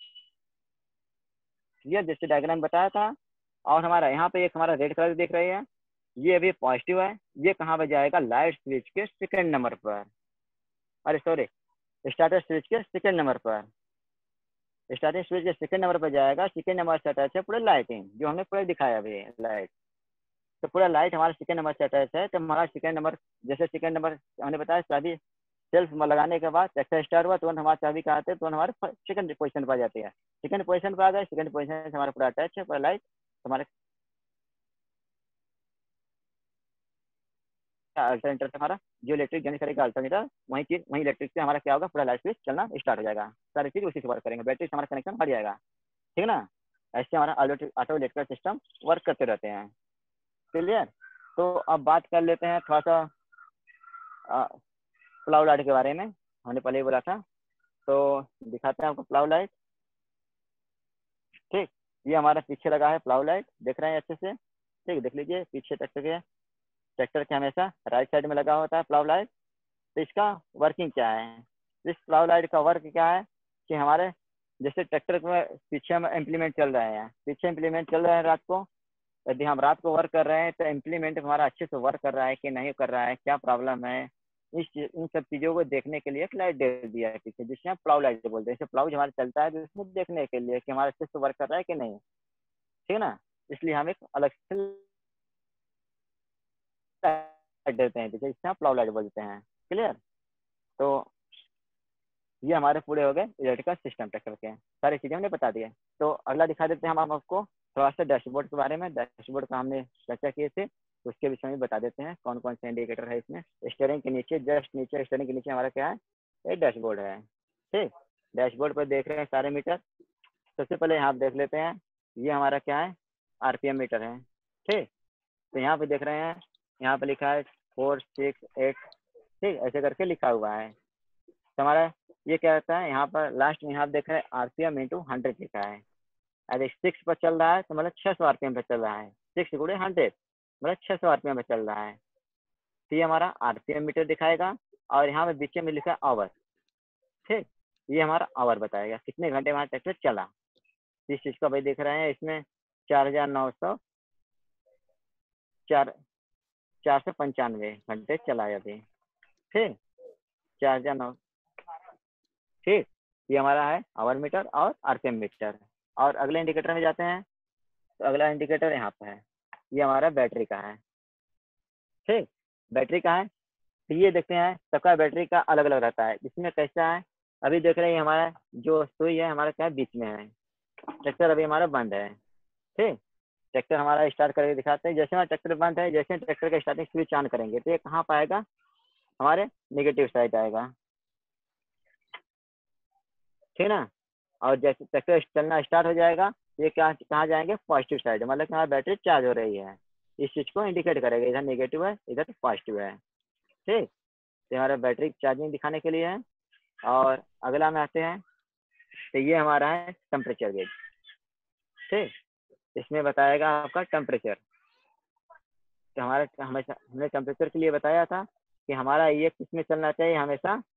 ये जैसे डायग्राम बताया था। और हमारा यहाँ पे एक हमारा रेड कलर देख रही है, ये अभी पॉजिटिव है, ये कहाँ पर जाएगा, लाइट स्विच के सेकंड नंबर पर, अरे सॉरी स्टार्टर स्विच के सेकंड नंबर पर। स्टार्टिंग स्विच के सेकंड नंबर पर जाएगा, सेकंड नंबर से अटैच है पूरा लाइटिंग, जो हमने पूरा दिखाया अभी लाइट। तो पूरा लाइट हमारा सेकंड नंबर से अटैच है, तो हमारा सेकंड नंबर, जैसे सेकंड नंबर हमने बताया चाबी सेल्फ में लगाने के बाद एक्स्ट्रा स्टार्ट हुआ, तुरंत हमारा चाबी कहाँ आते हैं, तुरंत हमारे सेकंड पोजीशन पर आ जाती है। सेकंड पोजीशन पर आ गए, सेकंड पोजीशन से हमारा पूरा अटैच है पूरा लाइट हमारे अल्टरनेटर से, हमारा जो इलेक्ट्रिक जनरेट करेगा अल्टरनेटर, वही चीज वही इलेक्ट्रिक से हमारा क्या होगा, पूरा लाइट स्विच चलना स्टार्ट हो जाएगा। सारी चीज उसी से वर्क करेंगे, बैटरी से हमारा कनेक्शन हट जाएगा। ठीक ना, ऐसे हमारा ऑटो इलेक्ट्रिक सिस्टम वर्क करते रहते हैं। क्लियर। तो अब बात कर लेते हैं थोड़ा सा फ्लावर लाइट के बारे में, हमने पहले ही बोला था, तो दिखाते हैं आपको फ्लावर लाइट। ठीक, ये हमारा पीछे लगा है फ्लावर लाइट, देख रहे हैं अच्छे से। ठीक, देख लीजिए पीछे ट्रैक्टर के ट्रैक्टर के हमेशा राइट साइड में लगा होता है फ्लावर लाइट। तो इसका वर्किंग क्या है, इस फ्लावर लाइट का वर्क क्या है कि हमारे जैसे ट्रैक्टर में पीछे हम इम्प्लीमेंट चल रहे हैं, पीछे इम्प्लीमेंट चल रहे हैं रात को, यदि हम रात को वर्क कर रहे हैं तो इम्प्लीमेंट हमारा अच्छे से वर्क कर रहा है कि नहीं कर रहा है, क्या प्रॉब्लम है, इस इन सब चीज़ों को देखने के लिए एक लाइट दे दिया है पीछे, जिससे हम प्लाउ लाइट बोलते हैं। जैसे प्लाउ हमारा चलता है तो इसमें देखने के लिए कि हमारा अच्छे से वर्क कर रहा है कि नहीं। ठीक है ना, इसलिए हम एक अलग से लाइट देते हैं पीछे, जिससे हम प्लाउ लाइट बोलते हैं। क्लियर। तो ये हमारे पूरे हो गए इलेक्ट्रिकल सिस्टम ट्रैक्टर के, सारी चीज़ें हमने बता दी है। तो अगला दिखा देते हैं हम आपको थोड़ा सा डैशबोर्ड के बारे में। डैशबोर्ड का हमने चर्चा किए थे, तो उसके विषय में बता देते हैं कौन कौन से इंडिकेटर है इसमें। स्टीयरिंग के नीचे, जस्ट नीचे स्टीयरिंग के नीचे हमारा क्या है, एक डैशबोर्ड है। ठीक, डैशबोर्ड पर देख रहे हैं सारे मीटर। सबसे पहले यहाँ देख लेते हैं, ये हमारा क्या है, आरपीएम मीटर है। ठीक, तो यहाँ पे देख रहे हैं, यहाँ पे लिखा है फोर सिक्स एट, ठीक ऐसे करके लिखा हुआ है। तो हमारा ये क्या रहता है, यहाँ पर लास्ट में यहाँ देख रहे हैं आरपीएम इंटू हंड्रेड लिखा है। अगर सिक्स पर चल रहा है तो मतलब छः सौ आरपीएम पर चल रहा है, सिक्स गुणे हंड्रेड मतलब छः सौ आरपीएम पर चल रहा है। तो ये हमारा आरपीएम मीटर दिखाएगा, और यहाँ पे बीच में लिखा है आवर। ठीक, ये हमारा आवर बताएगा कितने घंटे हमारा ट्रैक्टर चला। इस चीज़ का भाई देख रहे हैं, इसमें चार हजार नौ सौ चार चार सौ पंचानवे घंटे चला है अभी। ठीक, चार हजार नौ ठीक, ये हमारा है आवर मीटर और आरपीएम मीटर। और अगले इंडिकेटर में जाते हैं, तो अगला इंडिकेटर यहाँ पे है, ये हमारा बैटरी का है। ठीक, बैटरी का है, तो ये देखते हैं सबका बैटरी का अलग अलग रहता है। इसमें कैसा है, अभी देख रहे हैं हमारा जो सुई है हमारा क्या है, बीच में है। ट्रैक्टर अभी हमारा बंद है। ठीक, ट्रैक्टर हमारा स्टार्ट करके दिखाते हैं। जैसे हमारा ट्रैक्टर बंद है, जैसे ट्रैक्टर का स्टार्टिंग स्विच ऑन करेंगे तो ये कहाँ पाएगा, हमारे नेगेटिव साइड आएगा। ठीक ना, और जैसे ट्रैक्टर चलना स्टार्ट हो जाएगा, ये क्या कहाँ जाएंगे, पॉजिटिव साइड, मतलब कि हमारी बैटरी चार्ज हो रही है। इस चीज़ को इंडिकेट करेगा, इधर नेगेटिव है इधर पॉजिटिव है। ठीक, तो हमारा बैटरी चार्जिंग दिखाने के लिए है। और अगला में आते हैं, तो ये हमारा है टेम्परेचर गेज। ठीक, इसमें बताएगा आपका टेम्परेचर। तो हमारा हमेशा हमने टेम्परेचर के लिए बताया था कि हमारा ये किस में चलना चाहिए, हमेशा